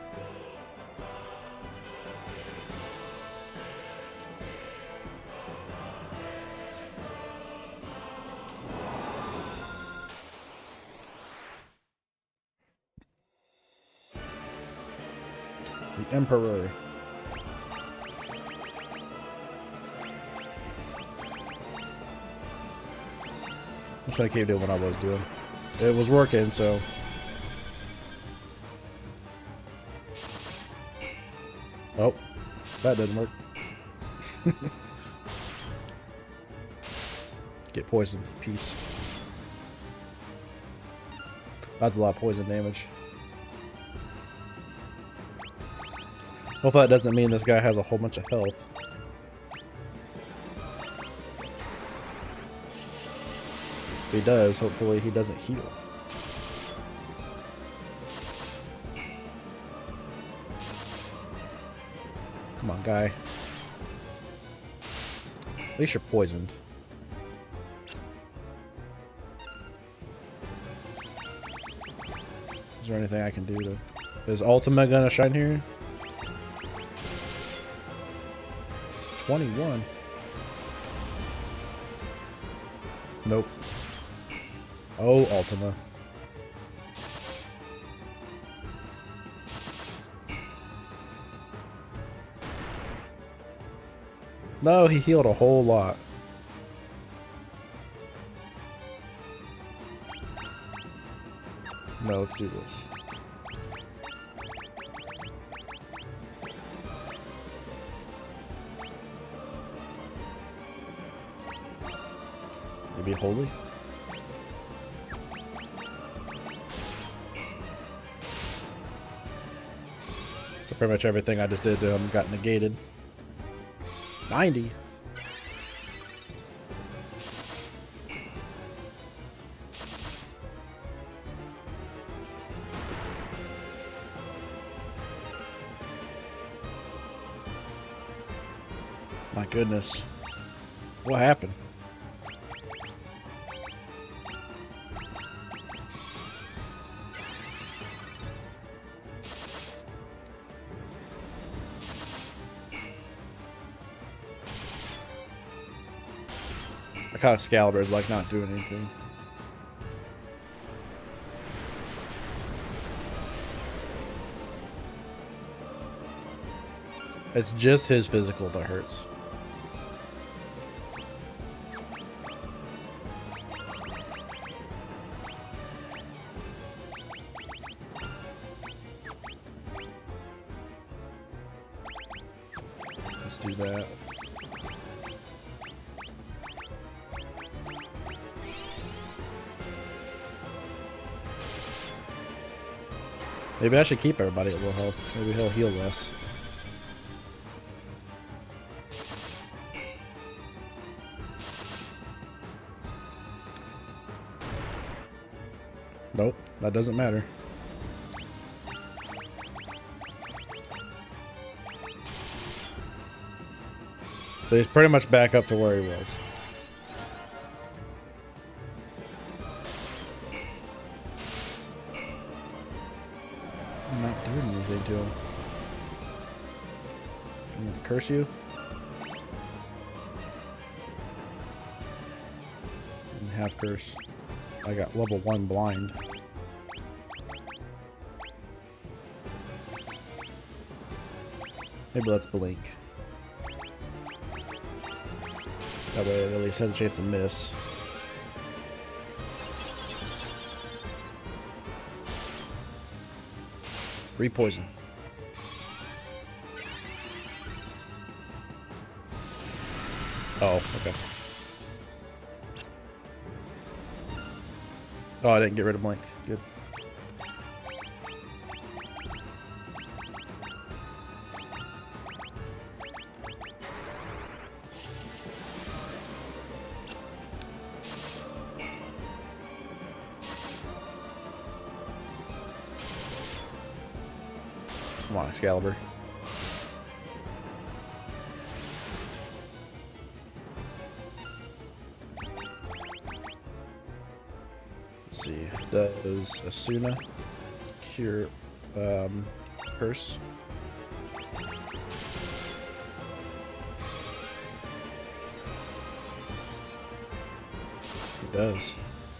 S1: The Emperor. I'm trying to keep doing what I was doing. It was working, so. Oh, that didn't work. Get poisoned. Peace. That's a lot of poison damage. Hopefully that doesn't mean this guy has a whole bunch of health. If he does, hopefully he doesn't heal. Come on, guy. At least you're poisoned. Is there anything I can do to... Is Ultima gonna shine here? twenty-one. Nope. Oh, Ultima. No, he healed a whole lot. No, let's do this. Maybe holy? So pretty much everything I just did to him got negated. ninety. My goodness. What happened? Like how Excalibur is like not doing anything. It's just his physical that hurts. Let's do that. Maybe I should keep everybody at low health. Maybe he'll heal less. Nope, that doesn't matter. So he's pretty much back up to where he was. I'm not doing anything to him. I'm gonna curse you. And half curse. I got level one blind. Maybe let's blink. That way it at least has a chance to miss. Repoison. Oh, okay. Oh, I didn't get rid of blink. Good. Come on, Excalibur. Let's see. Does Asuna cure um, curse? It does.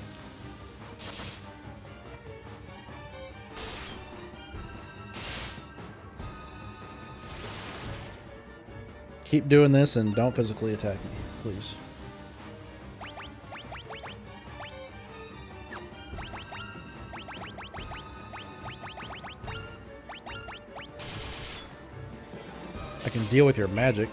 S1: Keep doing this and don't physically attack me, please. I can deal with your magic.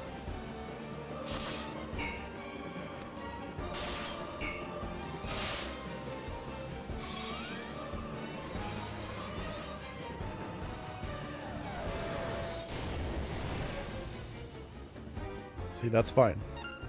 S1: See, that's fine.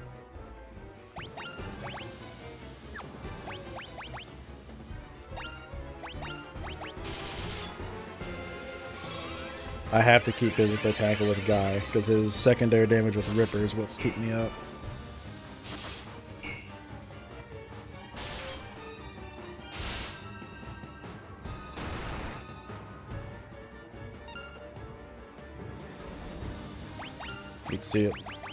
S1: I have to keep physically attacking with Guy, because his secondary damage with Ripper is what's keeping me up. You can see it.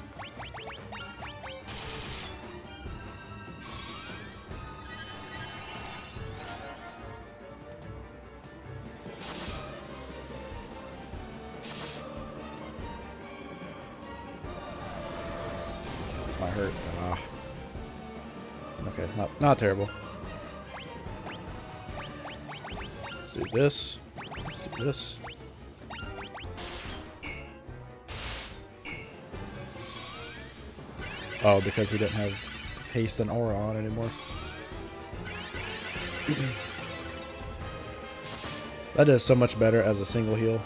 S1: This might hurt. Ah. Okay, not not terrible. Let's do this. Let's do this. Oh, because he didn't have haste and aura on anymore. That is so much better as a single heal.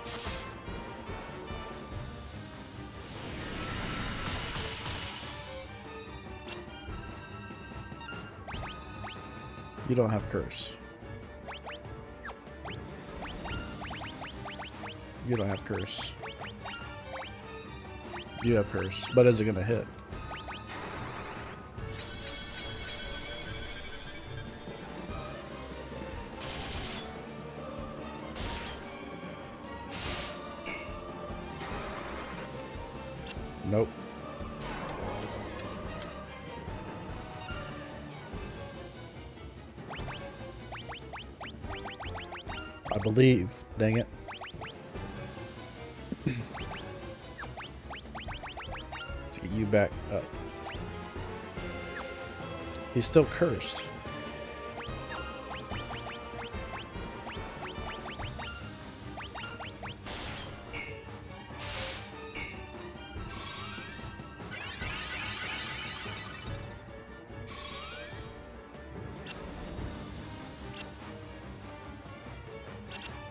S1: You don't have curse. You don't have curse. You have curse, but is it gonna hit? Nope. I believe. Dang it. Let's get you back up. He's still cursed.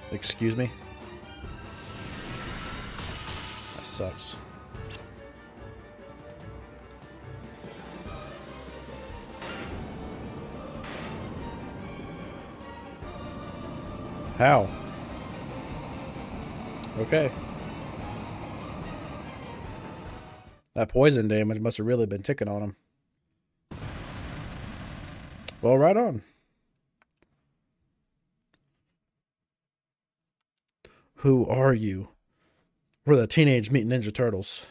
S1: Excuse me? That sucks. How? Okay. That poison damage must have really been ticking on him. Well, right on. Who are you? We're the Teenage Mutant Ninja Turtles.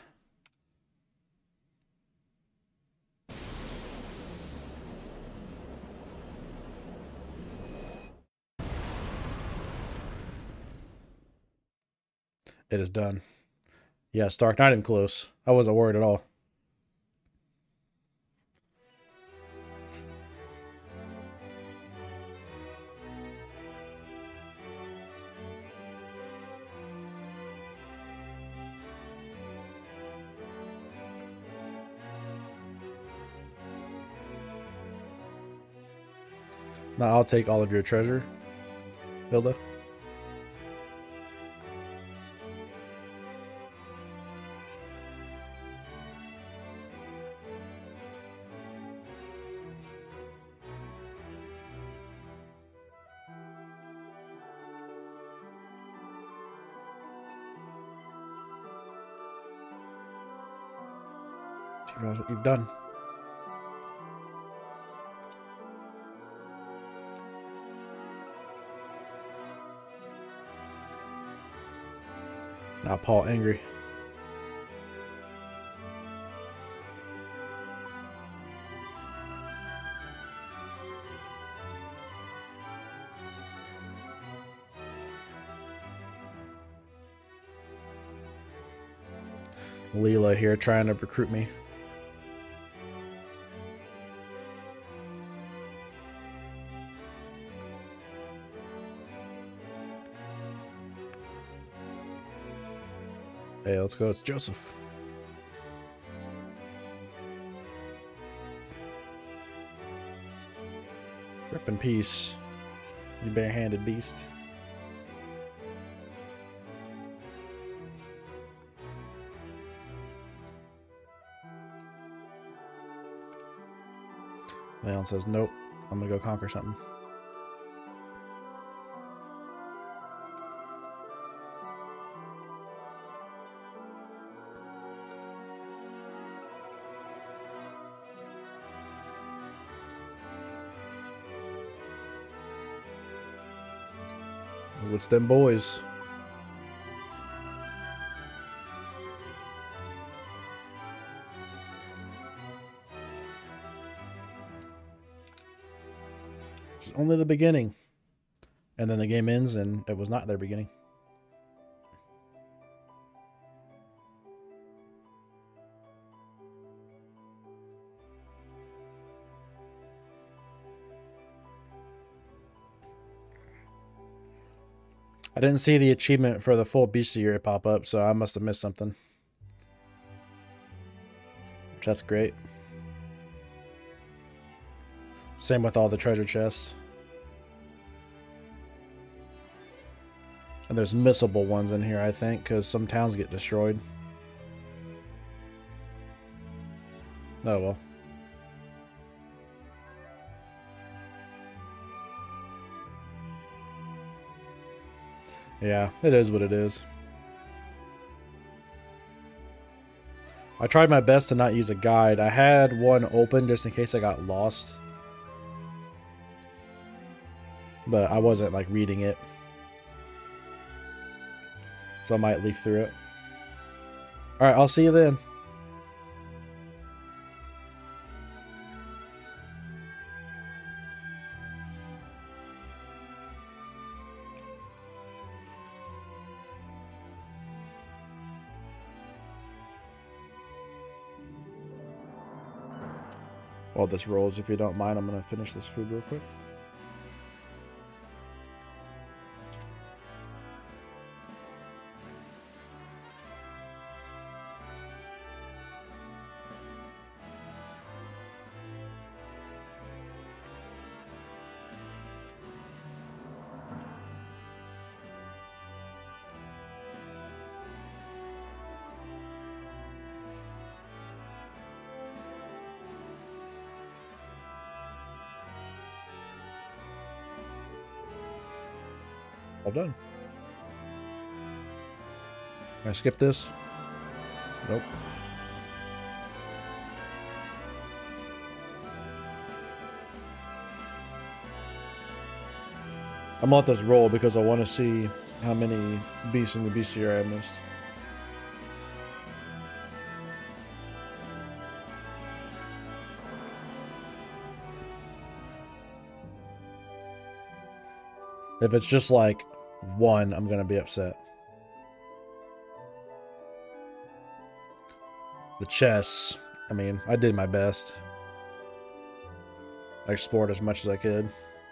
S1: It is done. Yeah, Stark, not even close. I wasn't worried at all. Now I'll take all of your treasure, Hilda. You know what you've done. Now Paul angry. Leela here trying to recruit me. Hey, let's go. It's Joseph. Rip in peace, you bare-handed beast. Leon says, nope, I'm gonna go conquer something. What's them boys? It's only the beginning. And then the game ends and it was not their beginning. I didn't see the achievement for the full bestiary pop up, so I must have missed something. Which that's great. Same with all the treasure chests. And there's missable ones in here, I think, because some towns get destroyed. Oh well. Yeah, it is what it is. I tried my best to not use a guide. I had one open just in case I got lost. But I wasn't like reading it. So I might leaf through it. Alright, I'll see you then. While this rolls, if you don't mind, I'm going to finish this food real quick. All done. Can I skip this? Nope. I'm gonna let this roll because I want to see how many beasts in the bestiary I missed. If it's just like one, I'm gonna be upset. The chests, I mean, I did my best. I explored as much as I could.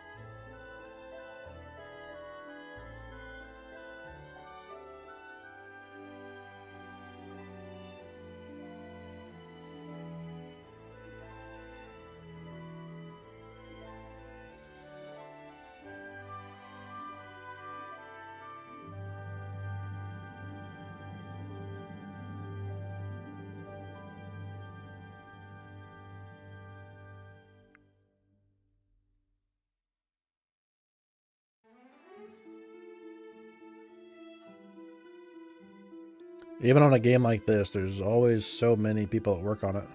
S1: Even on a game like this, there's always so many people that work on it.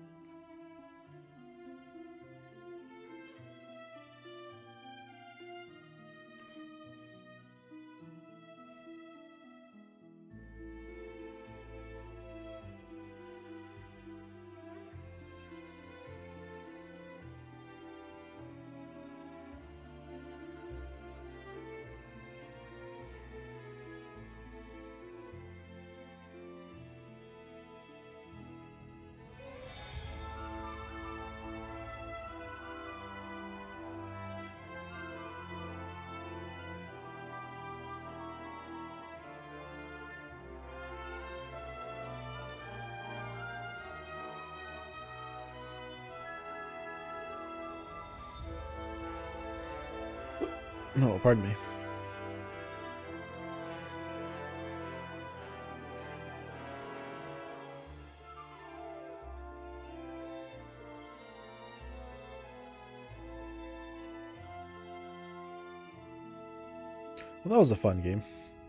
S1: No, pardon me. Well, that was a fun game.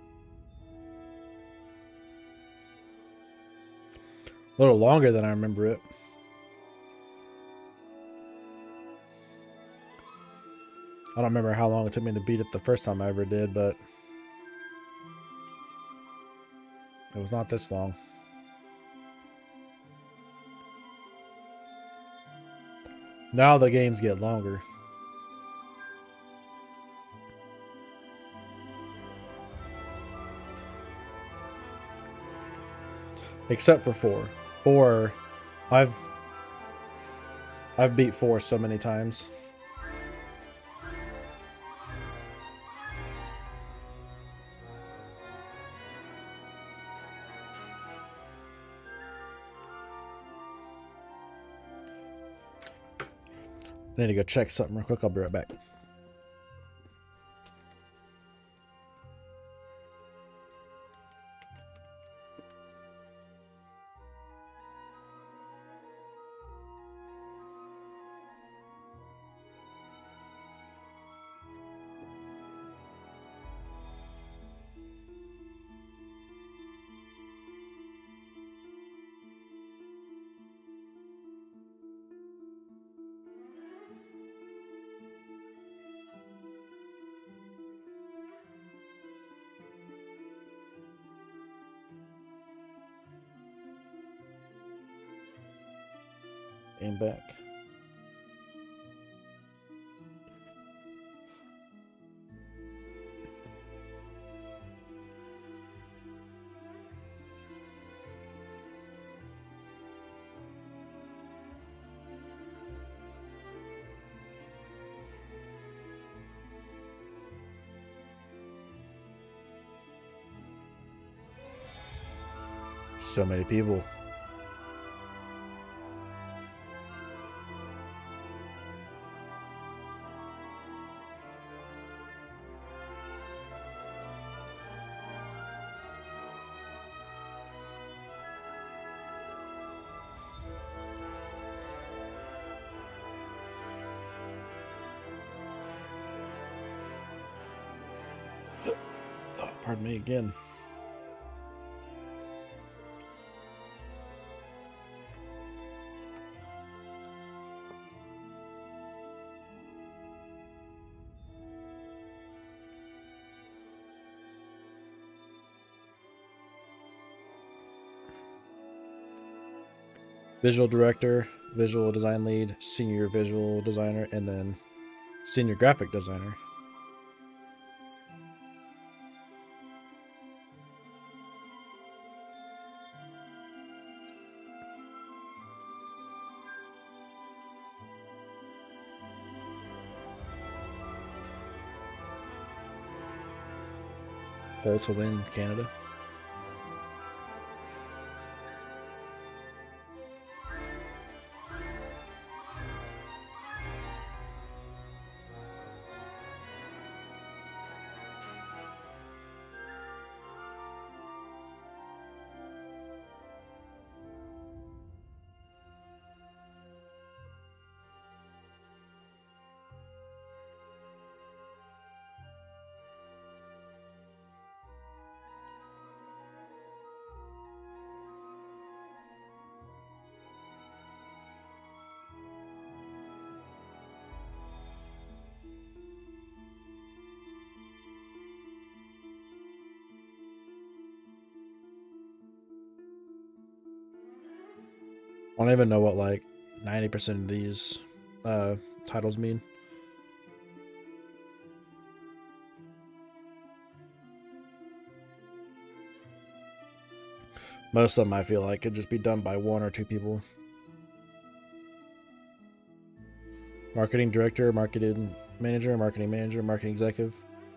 S1: A little longer than I remember it. I don't remember how long it took me to beat it the first time I ever did, but it was not this long. Now the games get longer. Except for four. Four, I've I've beat four so many times. I need to go check something real quick. I'll be right back. Aim back. So many people. Pardon me again. Visual director, visual design lead, senior visual designer, and then senior graphic designer. Hole to win Canada. I don't even know what like ninety percent of these uh, titles mean. Most of them I feel like could just be done by one or two people. Marketing director, marketing manager, marketing manager, marketing executive.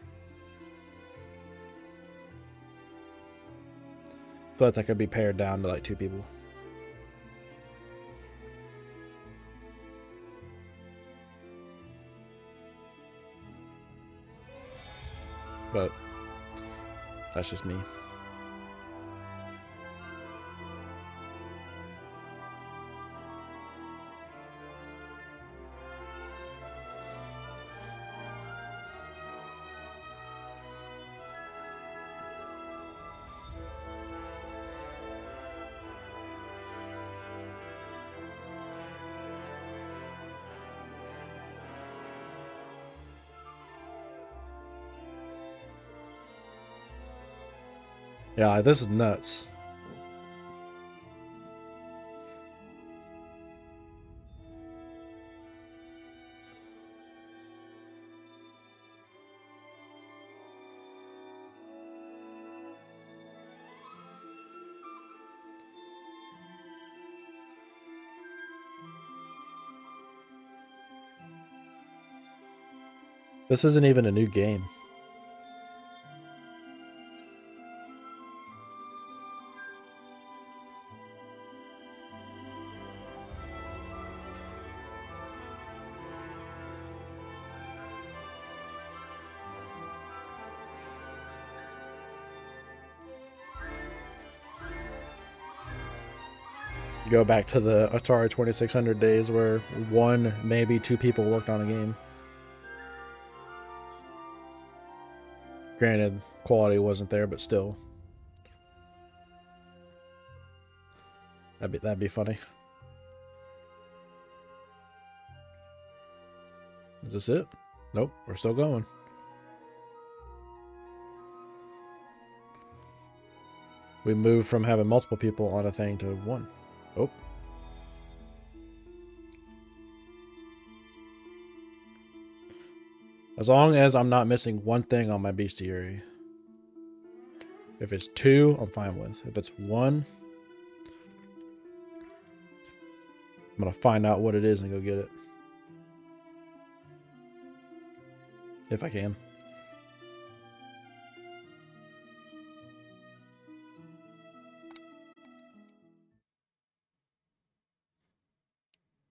S1: I feel like that could be pared down to like two people. But that's just me. Yeah, this is nuts. This isn't even a new game. Go back to the Atari twenty-six hundred days where one, maybe two people worked on a game. Granted, quality wasn't there, but still. That'd be, that'd be funny. Is this it? Nope, we're still going. We moved from having multiple people on a thing to one. Oh. As long as I'm not missing one thing on my bestiary. If it's two, I'm fine with. If it's one, I'm gonna find out what it is and go get it. If I can.